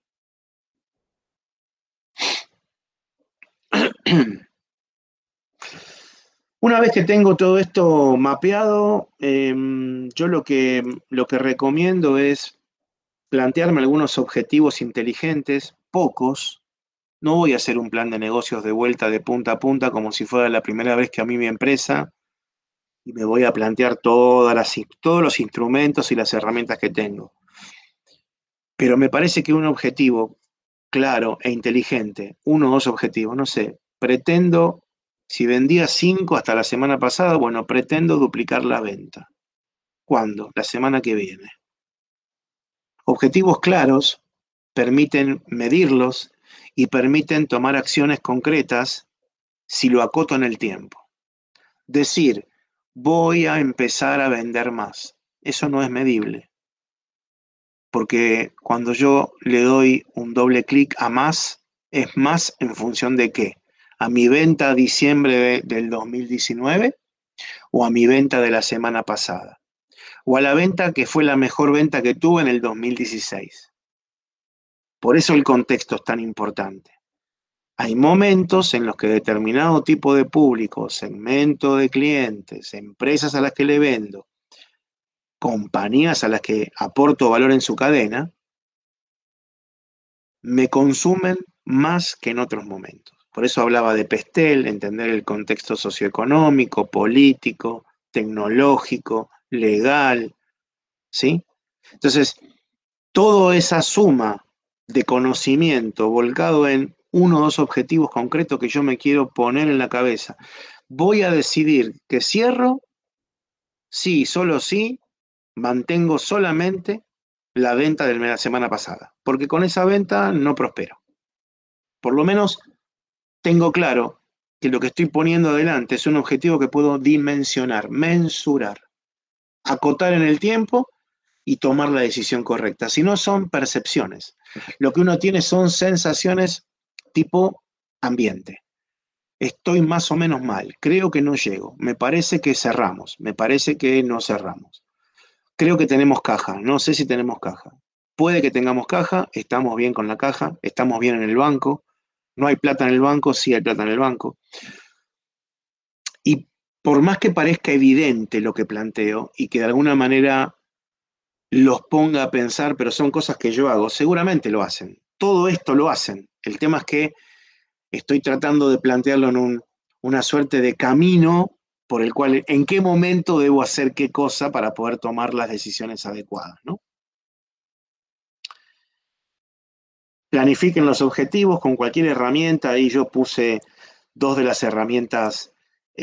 Una vez que tengo todo esto mapeado, yo lo que recomiendo es plantearme algunos objetivos inteligentes, pocos. No voy a hacer un plan de negocios de vuelta de punta a punta como si fuera la primera vez que a mí mi empresa y me voy a plantear todos los instrumentos y las herramientas que tengo. Pero me parece que un objetivo claro e inteligente, 1 o 2 objetivos, no sé, pretendo, si vendía 5 hasta la semana pasada, bueno, pretendo duplicar la venta. ¿Cuándo? La semana que viene. Objetivos claros permiten medirlos y permiten tomar acciones concretas si lo acoto en el tiempo. Decir, voy a empezar a vender más. Eso no es medible. Porque cuando yo le doy un doble clic a más, es más en función de qué. ¿A mi venta a diciembre del 2019 o a mi venta de la semana pasada? O a la venta que fue la mejor venta que tuve en el 2016. Por eso el contexto es tan importante. Hay momentos en los que determinado tipo de público, segmento de clientes, empresas a las que le vendo, compañías a las que aporto valor en su cadena, me consumen más que en otros momentos. Por eso hablaba de Pestel, entender el contexto socioeconómico, político, tecnológico, legal, ¿sí? Entonces, toda esa suma de conocimiento volcado en 1 o 2 objetivos concretos que yo me quiero poner en la cabeza. Voy a decidir que cierro, sí, solo sí, mantengo solamente la venta de la semana pasada, porque con esa venta no prospero. Por lo menos tengo claro que lo que estoy poniendo adelante es un objetivo que puedo dimensionar, mensurar, acotar en el tiempo y tomar la decisión correcta. Si no, son percepciones. Lo que uno tiene son sensaciones tipo ambiente. Estoy más o menos mal, creo que no llego, me parece que cerramos, me parece que no cerramos. Creo que tenemos caja, no sé si tenemos caja. Puede que tengamos caja, estamos bien con la caja, estamos bien en el banco, no hay plata en el banco, sí hay plata en el banco. Y por más que parezca evidente lo que planteo y que de alguna manera los ponga a pensar, pero son cosas que yo hago, seguramente lo hacen. Todo esto lo hacen. El tema es que estoy tratando de plantearlo en una suerte de camino por el cual, en qué momento debo hacer qué cosa para poder tomar las decisiones adecuadas, ¿no? Planifiquen los objetivos con cualquier herramienta. Ahí yo puse 2 de las herramientas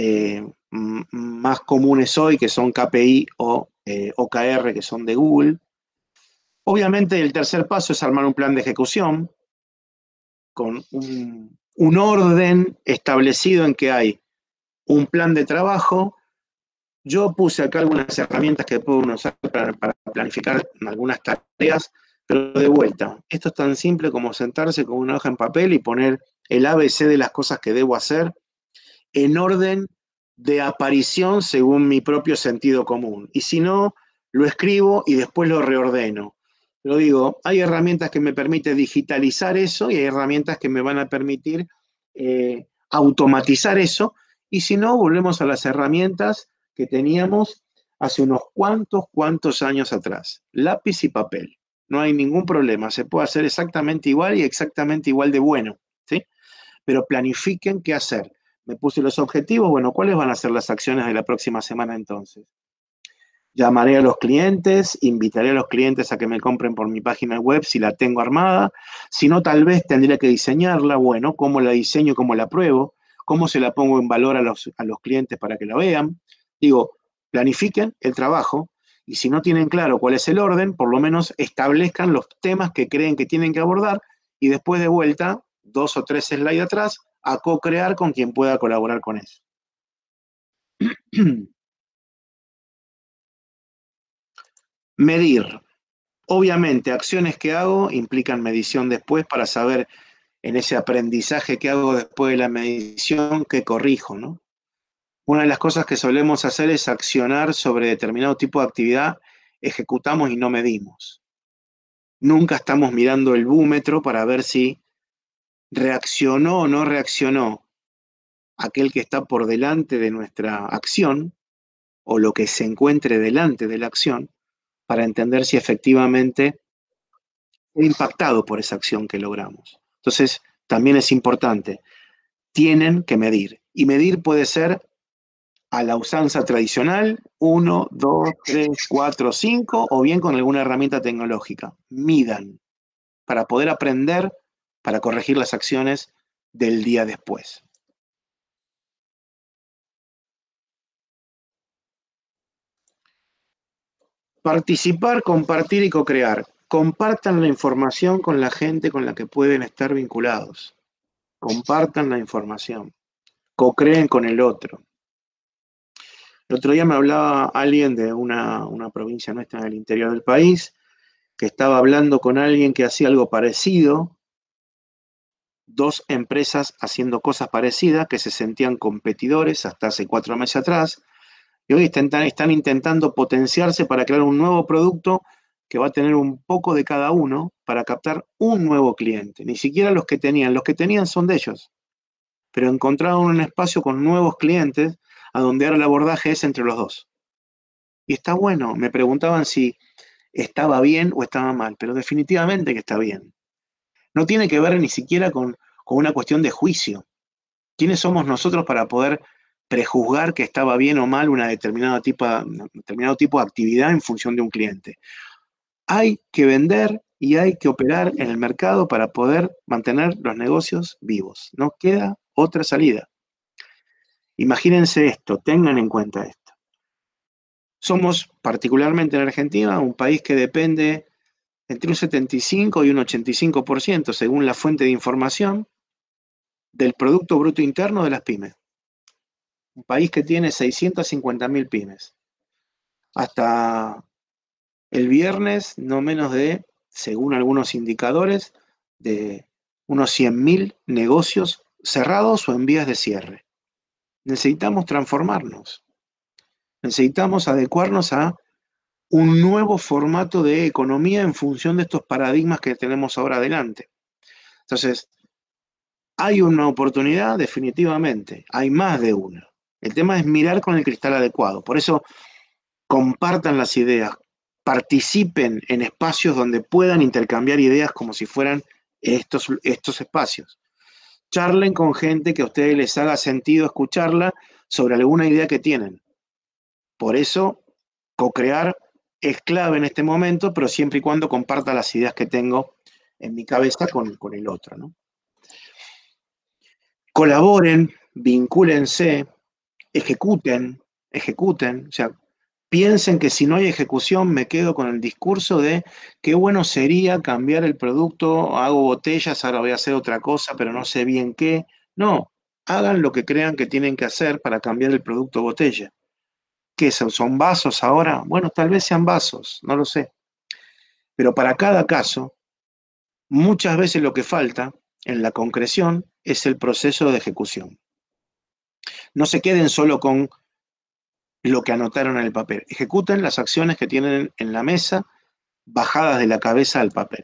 más comunes hoy, que son KPI o OKR, que son de Google. Obviamente el tercer paso es armar un plan de ejecución con un orden establecido en que hay un plan de trabajo. Yo puse acá algunas herramientas que puedo usar para planificar algunas tareas, pero de vuelta, esto es tan simple como sentarse con una hoja en papel y poner el ABC de las cosas que debo hacer en orden de aparición según mi propio sentido común. Y si no, lo escribo y después lo reordeno. Pero digo, hay herramientas que me permiten digitalizar eso y hay herramientas que me van a permitir automatizar eso. Y si no, volvemos a las herramientas que teníamos hace unos cuantos años atrás. Lápiz y papel. No hay ningún problema. Se puede hacer exactamente igual y exactamente igual de bueno, ¿sí? Pero planifiquen qué hacer. Me puse los objetivos. Bueno, ¿cuáles van a ser las acciones de la próxima semana entonces? Llamaré a los clientes, invitaré a los clientes a que me compren por mi página web si la tengo armada. Si no, tal vez tendría que diseñarla. Bueno, ¿cómo la diseño, cómo la pruebo? ¿Cómo se la pongo en valor a los clientes para que la vean? Digo, planifiquen el trabajo y si no tienen claro cuál es el orden, por lo menos establezcan los temas que creen que tienen que abordar y después de vuelta 2 o 3 slides atrás, a co-crear con quien pueda colaborar con eso. Medir. Obviamente, acciones que hago implican medición después para saber en ese aprendizaje que hago después de la medición qué corrijo, ¿no? Una de las cosas que solemos hacer es accionar sobre determinado tipo de actividad, ejecutamos y no medimos. Nunca estamos mirando el búmetro para ver si reaccionó o no reaccionó aquel que está por delante de nuestra acción o lo que se encuentre delante de la acción para entender si efectivamente fue impactado por esa acción que logramos. Entonces, también es importante, tienen que medir. Y medir puede ser a la usanza tradicional, 1, 2, 3, 4, 5, o bien con alguna herramienta tecnológica. Midan para poder aprender, para corregir las acciones del día después. Participar, compartir y co-crear. Compartan la información con la gente con la que pueden estar vinculados. Compartan la información. Co-creen con el otro. El otro día me hablaba alguien de una provincia nuestra en el interior del país, que estaba hablando con alguien que hacía algo parecido, 2 empresas haciendo cosas parecidas, que se sentían competidores hasta hace 4 meses atrás, y hoy están intentando potenciarse para crear un nuevo producto que va a tener un poco de cada uno para captar un nuevo cliente. Ni siquiera los que tenían son de ellos, pero encontraron un espacio con nuevos clientes a donde ahora el abordaje es entre los dos. Y está bueno, me preguntaban si estaba bien o estaba mal, pero definitivamente que está bien. No tiene que ver ni siquiera con una cuestión de juicio. ¿Quiénes somos nosotros para poder prejuzgar que estaba bien o mal un determinado tipo de actividad en función de un cliente? Hay que vender y hay que operar en el mercado para poder mantener los negocios vivos. No queda otra salida. Imagínense esto, tengan en cuenta esto. Somos, particularmente en Argentina, un país que depende entre un 75 y un 85%, según la fuente de información, del Producto Bruto Interno de las pymes. Un país que tiene 650.000 pymes. Hasta el viernes, no menos de, según algunos indicadores, de unos 100.000 negocios cerrados o en vías de cierre. Necesitamos transformarnos. Necesitamos adecuarnos a un nuevo formato de economía en función de estos paradigmas que tenemos ahora adelante. Entonces, hay una oportunidad, definitivamente. Hay más de una. El tema es mirar con el cristal adecuado. Por eso, compartan las ideas, participen en espacios donde puedan intercambiar ideas como si fueran estos espacios. Charlen con gente que a ustedes les haga sentido escucharla sobre alguna idea que tienen. Por eso, co-crear es clave en este momento, pero siempre y cuando comparta las ideas que tengo en mi cabeza con el otro, ¿no? Colaboren, vincúlense, ejecuten, o sea, piensen que si no hay ejecución me quedo con el discurso de qué bueno sería cambiar el producto, hago botellas, ahora voy a hacer otra cosa, pero no sé bien qué. No, hagan lo que crean que tienen que hacer para cambiar el producto botella. ¿Qué son? ¿Son vasos ahora? Bueno, tal vez sean vasos, no lo sé. Pero para cada caso, muchas veces lo que falta en la concreción es el proceso de ejecución. No se queden solo con lo que anotaron en el papel. Ejecuten las acciones que tienen en la mesa, bajadas de la cabeza al papel.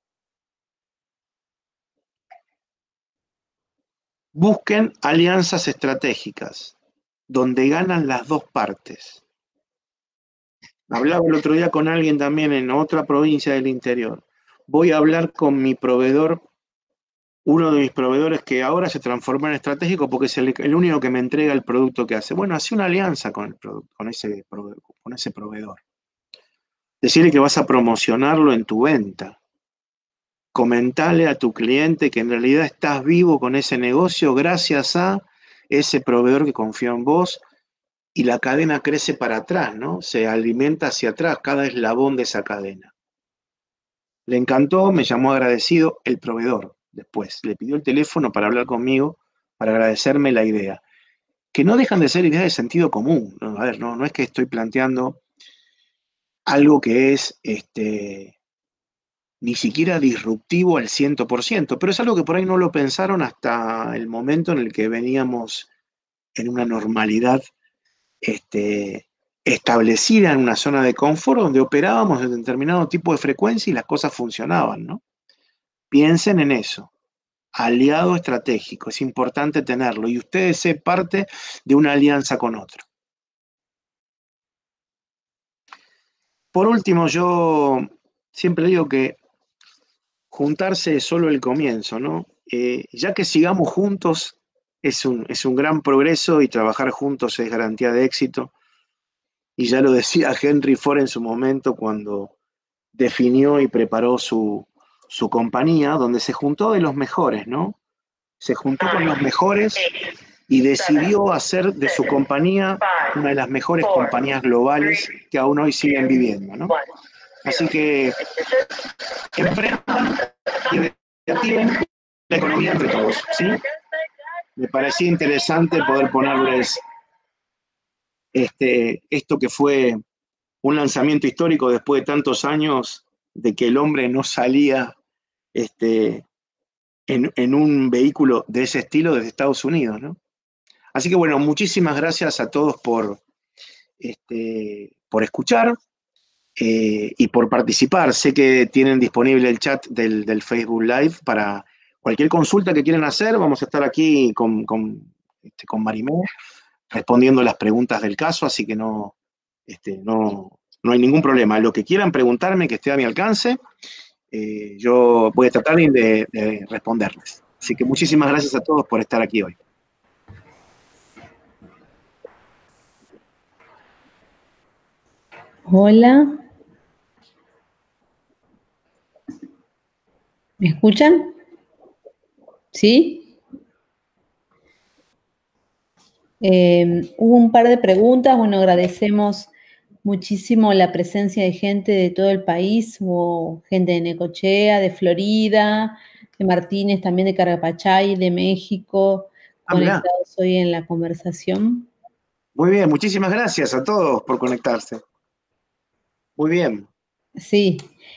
Busquen alianzas estratégicas, donde ganan las dos partes. Hablaba el otro día con alguien también en otra provincia del interior. Voy a hablar con mi proveedor, uno de mis proveedores que ahora se transformó en estratégico porque es el único que me entrega el producto que hace. Bueno, hace una alianza con ese proveedor. Decirle que vas a promocionarlo en tu venta. Comentale a tu cliente que en realidad estás vivo con ese negocio gracias a ese proveedor que confió en vos y la cadena crece para atrás, ¿no? Se alimenta hacia atrás, cada eslabón de esa cadena. Le encantó, me llamó agradecido el proveedor. después. Le pidió el teléfono para hablar conmigo, para agradecerme la idea. Que no dejan de ser ideas de sentido común. ¿No? A ver, no es que estoy planteando algo que es ni siquiera disruptivo al 100%, pero es algo que por ahí no lo pensaron hasta el momento en el que veníamos en una normalidad establecida, en una zona de confort donde operábamos en determinado tipo de frecuencia y las cosas funcionaban, ¿no? Piensen en eso. Aliado estratégico, es importante tenerlo, y ustedes se parte de una alianza con otro. Por último, yo siempre digo que juntarse es solo el comienzo, ¿no? Ya que sigamos juntos es un gran progreso, y trabajar juntos es garantía de éxito. Y ya lo decía Henry Ford en su momento cuando definió y preparó su compañía, donde se juntó de los mejores, ¿no? Se juntó con los mejores y decidió hacer de su compañía una de las mejores compañías globales que aún hoy siguen viviendo, ¿no? Así que emprendan y reactiven la economía entre todos, ¿sí? Me parecía interesante poder ponerles esto que fue un lanzamiento histórico después de tantos años de que el hombre no salía en un vehículo de ese estilo desde Estados Unidos, ¿no? Así que bueno, muchísimas gracias a todos por escuchar y por participar. Sé que tienen disponible el chat del Facebook Live para cualquier consulta que quieran hacer. Vamos a estar aquí con Marimé respondiendo las preguntas del caso, así que no hay ningún problema. Lo que quieran preguntarme, que esté a mi alcance, yo voy a tratar de responderles. Así que muchísimas gracias a todos por estar aquí hoy. Hola. ¿Me escuchan? ¿Sí? Hubo un par de preguntas. Bueno, agradecemos muchísimo la presencia de gente de todo el país. Hubo gente de Necochea, de Florida, de Martínez, también de Carapachay, de México, conectados hoy en la conversación. Muy bien, muchísimas gracias a todos por conectarse. Muy bien. Sí.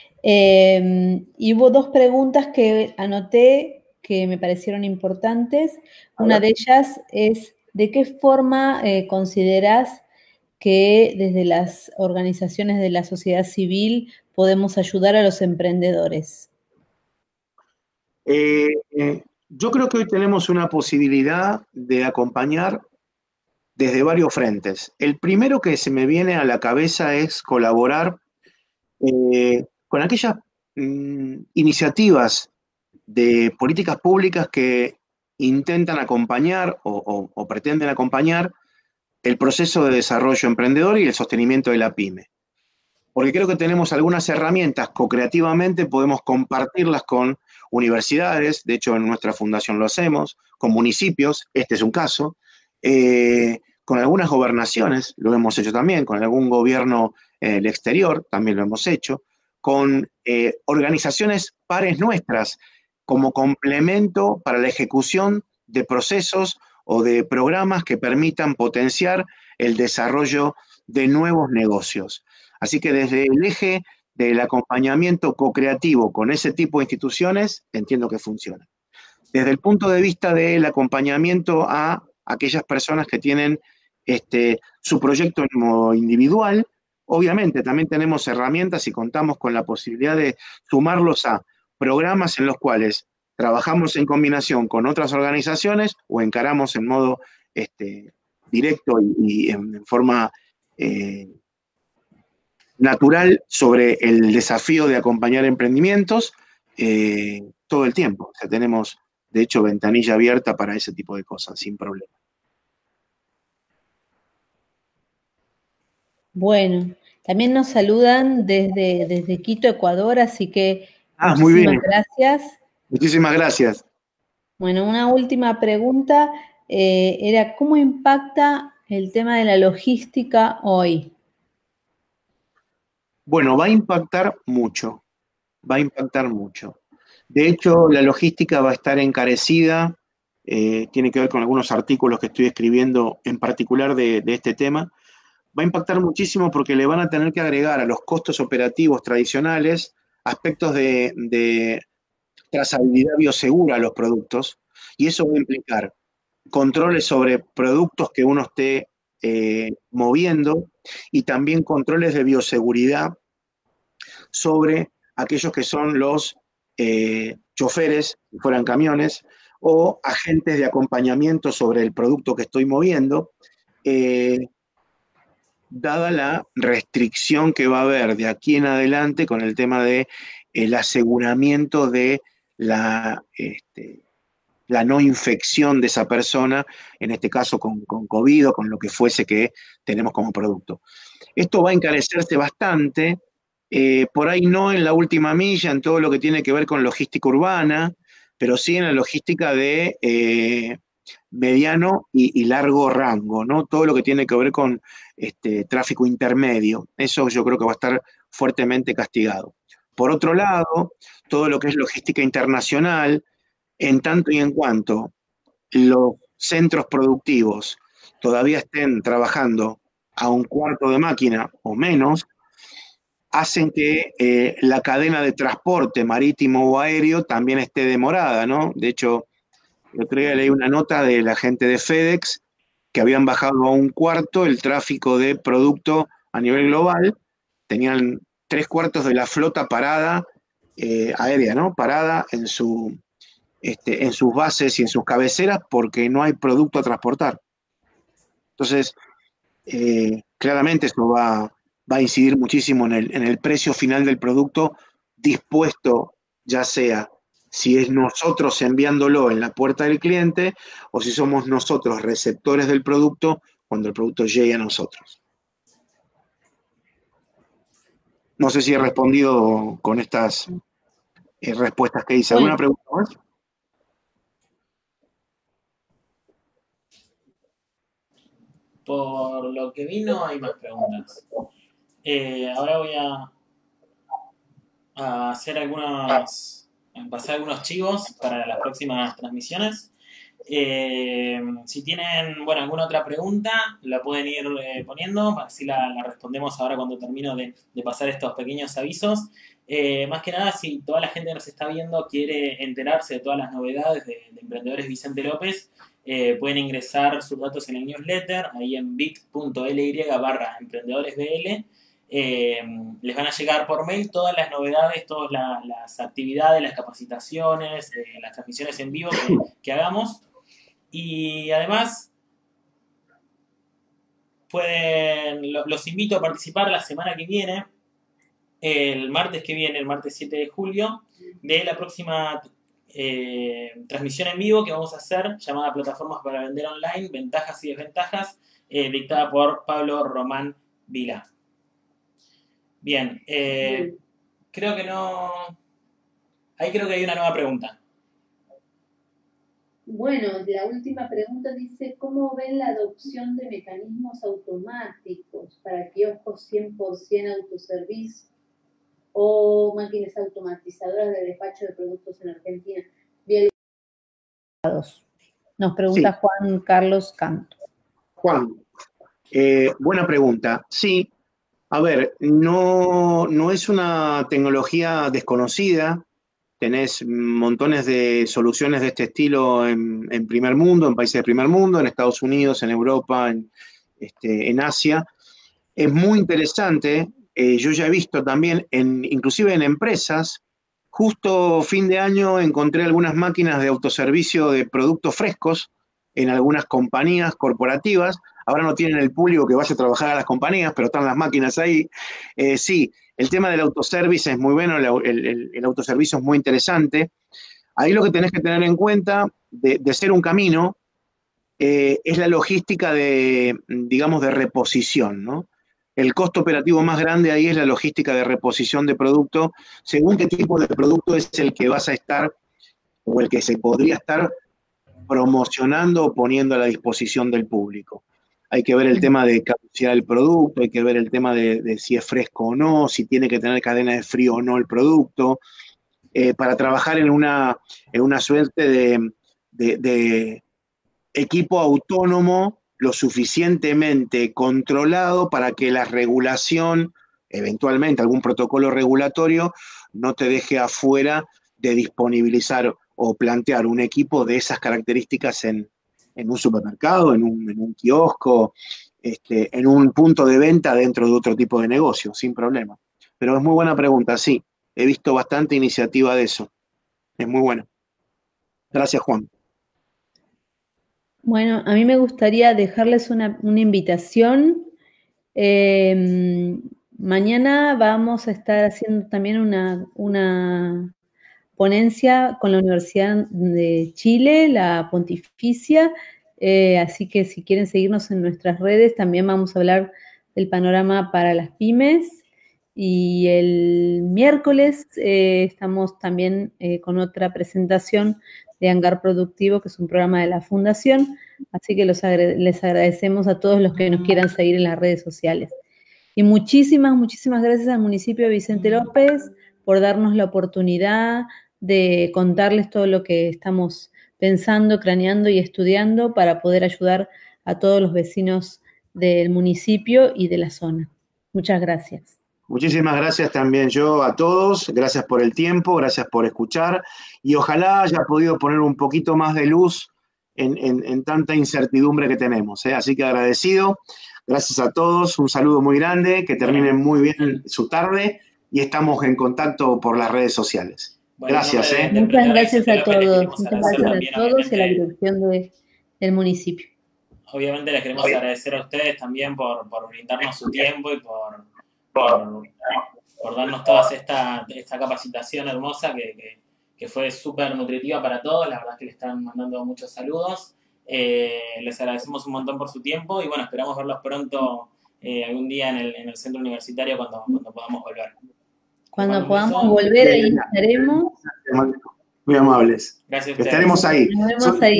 Y hubo dos preguntas que anoté que me parecieron importantes. Una de ellas es, ¿de qué forma consideras que desde las organizaciones de la sociedad civil podemos ayudar a los emprendedores? Yo creo que hoy tenemos una posibilidad de acompañar desde varios frentes. El primero que se me viene a la cabeza es colaborar con aquellas iniciativas de políticas públicas que intentan acompañar o pretenden acompañar el proceso de desarrollo emprendedor y el sostenimiento de la pyme. Porque creo que tenemos algunas herramientas, co-creativamente podemos compartirlas con universidades, de hecho en nuestra fundación lo hacemos, con municipios, este es un caso, con algunas gobernaciones, lo hemos hecho también, con algún gobierno del exterior, también lo hemos hecho, con organizaciones pares nuestras, como complemento para la ejecución de procesos o de programas que permitan potenciar el desarrollo de nuevos negocios. Así que desde el eje del acompañamiento co-creativo con ese tipo de instituciones, entiendo que funciona. Desde el punto de vista del acompañamiento a aquellas personas que tienen su proyecto en modo individual, obviamente también tenemos herramientas y contamos con la posibilidad de sumarlos a programas en los cuales trabajamos en combinación con otras organizaciones o encaramos en modo directo y en forma natural sobre el desafío de acompañar emprendimientos todo el tiempo. O sea, tenemos, de hecho, ventanilla abierta para ese tipo de cosas, sin problema. Bueno, también nos saludan desde Quito, Ecuador, así que Muy bien. gracias. Muchísimas gracias. Bueno, una última pregunta era, ¿cómo impacta el tema de la logística hoy? Bueno, va a impactar mucho, va a impactar mucho. De hecho, la logística va a estar encarecida, tiene que ver con algunos artículos que estoy escribiendo en particular de este tema. Va a impactar muchísimo porque le van a tener que agregar a los costos operativos tradicionales aspectos de trazabilidad biosegura a los productos, y eso va a implicar controles sobre productos que uno esté moviendo, y también controles de bioseguridad sobre aquellos que son los choferes, si fueran camiones, o agentes de acompañamiento sobre el producto que estoy moviendo, dada la restricción que va a haber de aquí en adelante con el tema de el aseguramiento de la no infección de esa persona, en este caso con COVID o con lo que fuese que tenemos como producto. Esto va a encarecerse bastante, por ahí no en la última milla, en todo lo que tiene que ver con logística urbana, pero sí en la logística de mediano y largo rango, ¿no? Todo lo que tiene que ver con tráfico intermedio. Eso yo creo que va a estar fuertemente castigado. Por otro lado, todo lo que es logística internacional, en tanto y en cuanto los centros productivos todavía estén trabajando a un cuarto de máquina o menos, hacen que la cadena de transporte marítimo o aéreo también esté demorada, ¿no? De hecho, el otro día leí una nota de la gente de FedEx que habían bajado a un cuarto el tráfico de producto a nivel global, tenían 3/4 de la flota parada aérea, ¿no? Parada en sus bases y en sus cabeceras porque no hay producto a transportar. Entonces, claramente eso va a incidir muchísimo en el precio final del producto dispuesto, ya sea si es nosotros enviándolo en la puerta del cliente o si somos nosotros receptores del producto cuando el producto llegue a nosotros. No sé si he respondido con estas respuestas que hice. ¿Alguna pregunta más? Por lo que vi no hay más preguntas. Ahora voy a hacer pasar algunos chivos para las próximas transmisiones. Si tienen, bueno, alguna otra pregunta, la pueden ir poniendo, así la respondemos ahora cuando termino de pasar estos pequeños avisos. Más que nada, si toda la gente que nos está viendo quiere enterarse de todas las novedades de Emprendedores Vicente López, pueden ingresar sus datos en el newsletter, ahí en bit.ly/emprendedores.bl. Les van a llegar por mail todas las novedades, todas las actividades, las capacitaciones, las transmisiones en vivo que hagamos. Y además, los invito a participar la semana que viene, el martes que viene, el martes 7 de julio, de la próxima transmisión en vivo que vamos a hacer, llamada Plataformas para Vender Online, Ventajas y Desventajas, dictada por Pablo Román Vila. Bien, creo que no... Ahí creo que hay una nueva pregunta. Bueno, la última pregunta dice, ¿cómo ven la adopción de mecanismos automáticos para kioscos 100% autoservicio o máquinas automatizadoras de despacho de productos en Argentina? Bien. Nos pregunta sí. Juan Carlos Canto. Juan, buena pregunta. Sí, a ver, no es una tecnología desconocida. Tenés montones de soluciones de este estilo en primer mundo, en países de primer mundo, en Estados Unidos, en Europa, en Asia. Es muy interesante. Yo ya he visto también, inclusive en empresas, justo fin de año encontré algunas máquinas de autoservicio de productos frescos en algunas compañías corporativas. Ahora no tienen el público que vaya a trabajar a las compañías, pero están las máquinas ahí. Sí, el tema del autoservice es muy bueno, el autoservicio es muy interesante. Ahí lo que tenés que tener en cuenta, de ser un camino, es la logística digamos, de reposición, ¿no? El costo operativo más grande ahí es la logística de reposición de producto, según qué tipo de producto es el que vas a estar, o el que se podría estar promocionando o poniendo a la disposición del público. Hay que ver el tema de caducidad del producto, hay que ver el tema de si es fresco o no, si tiene que tener cadena de frío o no el producto. para trabajar en una suerte de equipo autónomo lo suficientemente controlado para que la regulación, eventualmente algún protocolo regulatorio, no te deje afuera de disponibilizar o plantear un equipo de esas características en un supermercado, en un kiosco, en un punto de venta dentro de otro tipo de negocio, sin problema. Pero es muy buena pregunta, sí. He visto bastante iniciativa de eso. Es muy bueno. Gracias, Juan. Bueno, a mí me gustaría dejarles una invitación. Mañana vamos a estar haciendo también una ponencia con la Universidad de Chile, la Pontificia, así que si quieren seguirnos en nuestras redes, también vamos a hablar del panorama para las pymes. Y el miércoles estamos también con otra presentación de Hangar Productivo, que es un programa de la Fundación, así que les agradecemos a todos los que nos quieran seguir en las redes sociales. Y muchísimas gracias al municipio de Vicente López por darnos la oportunidad de contarles todo lo que estamos pensando, craneando y estudiando para poder ayudar a todos los vecinos del municipio y de la zona. Muchas gracias. Muchísimas gracias también yo a todos, gracias por el tiempo, gracias por escuchar y ojalá haya podido poner un poquito más de luz en tanta incertidumbre que tenemos, ¿eh? Así que agradecido, gracias a todos, un saludo muy grande, que terminen muy bien su tarde y estamos en contacto por las redes sociales. Bueno, gracias. Muchas gracias a todos, muchas gracias a todos y a la dirección del municipio. Obviamente les queremos agradecer a ustedes también por brindarnos su tiempo y por darnos toda esta capacitación hermosa que fue súper nutritiva para todos. La verdad es que le están mandando muchos saludos. Les agradecemos un montón por su tiempo y bueno, esperamos verlos pronto algún día en el centro universitario cuando podamos volver. Cuando podamos volver, ahí estaremos. Muy amables. Gracias a ustedes. Estaremos ahí. Nos vemos ahí.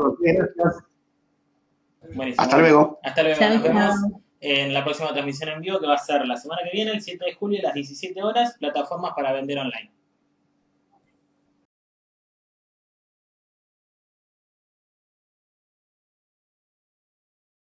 Buenísimo. Hasta luego. Hasta luego. Chao, Nos vemos chao. en la próxima transmisión en vivo que va a ser la semana que viene, el 7 de julio a las 17 horas, plataformas para vender online.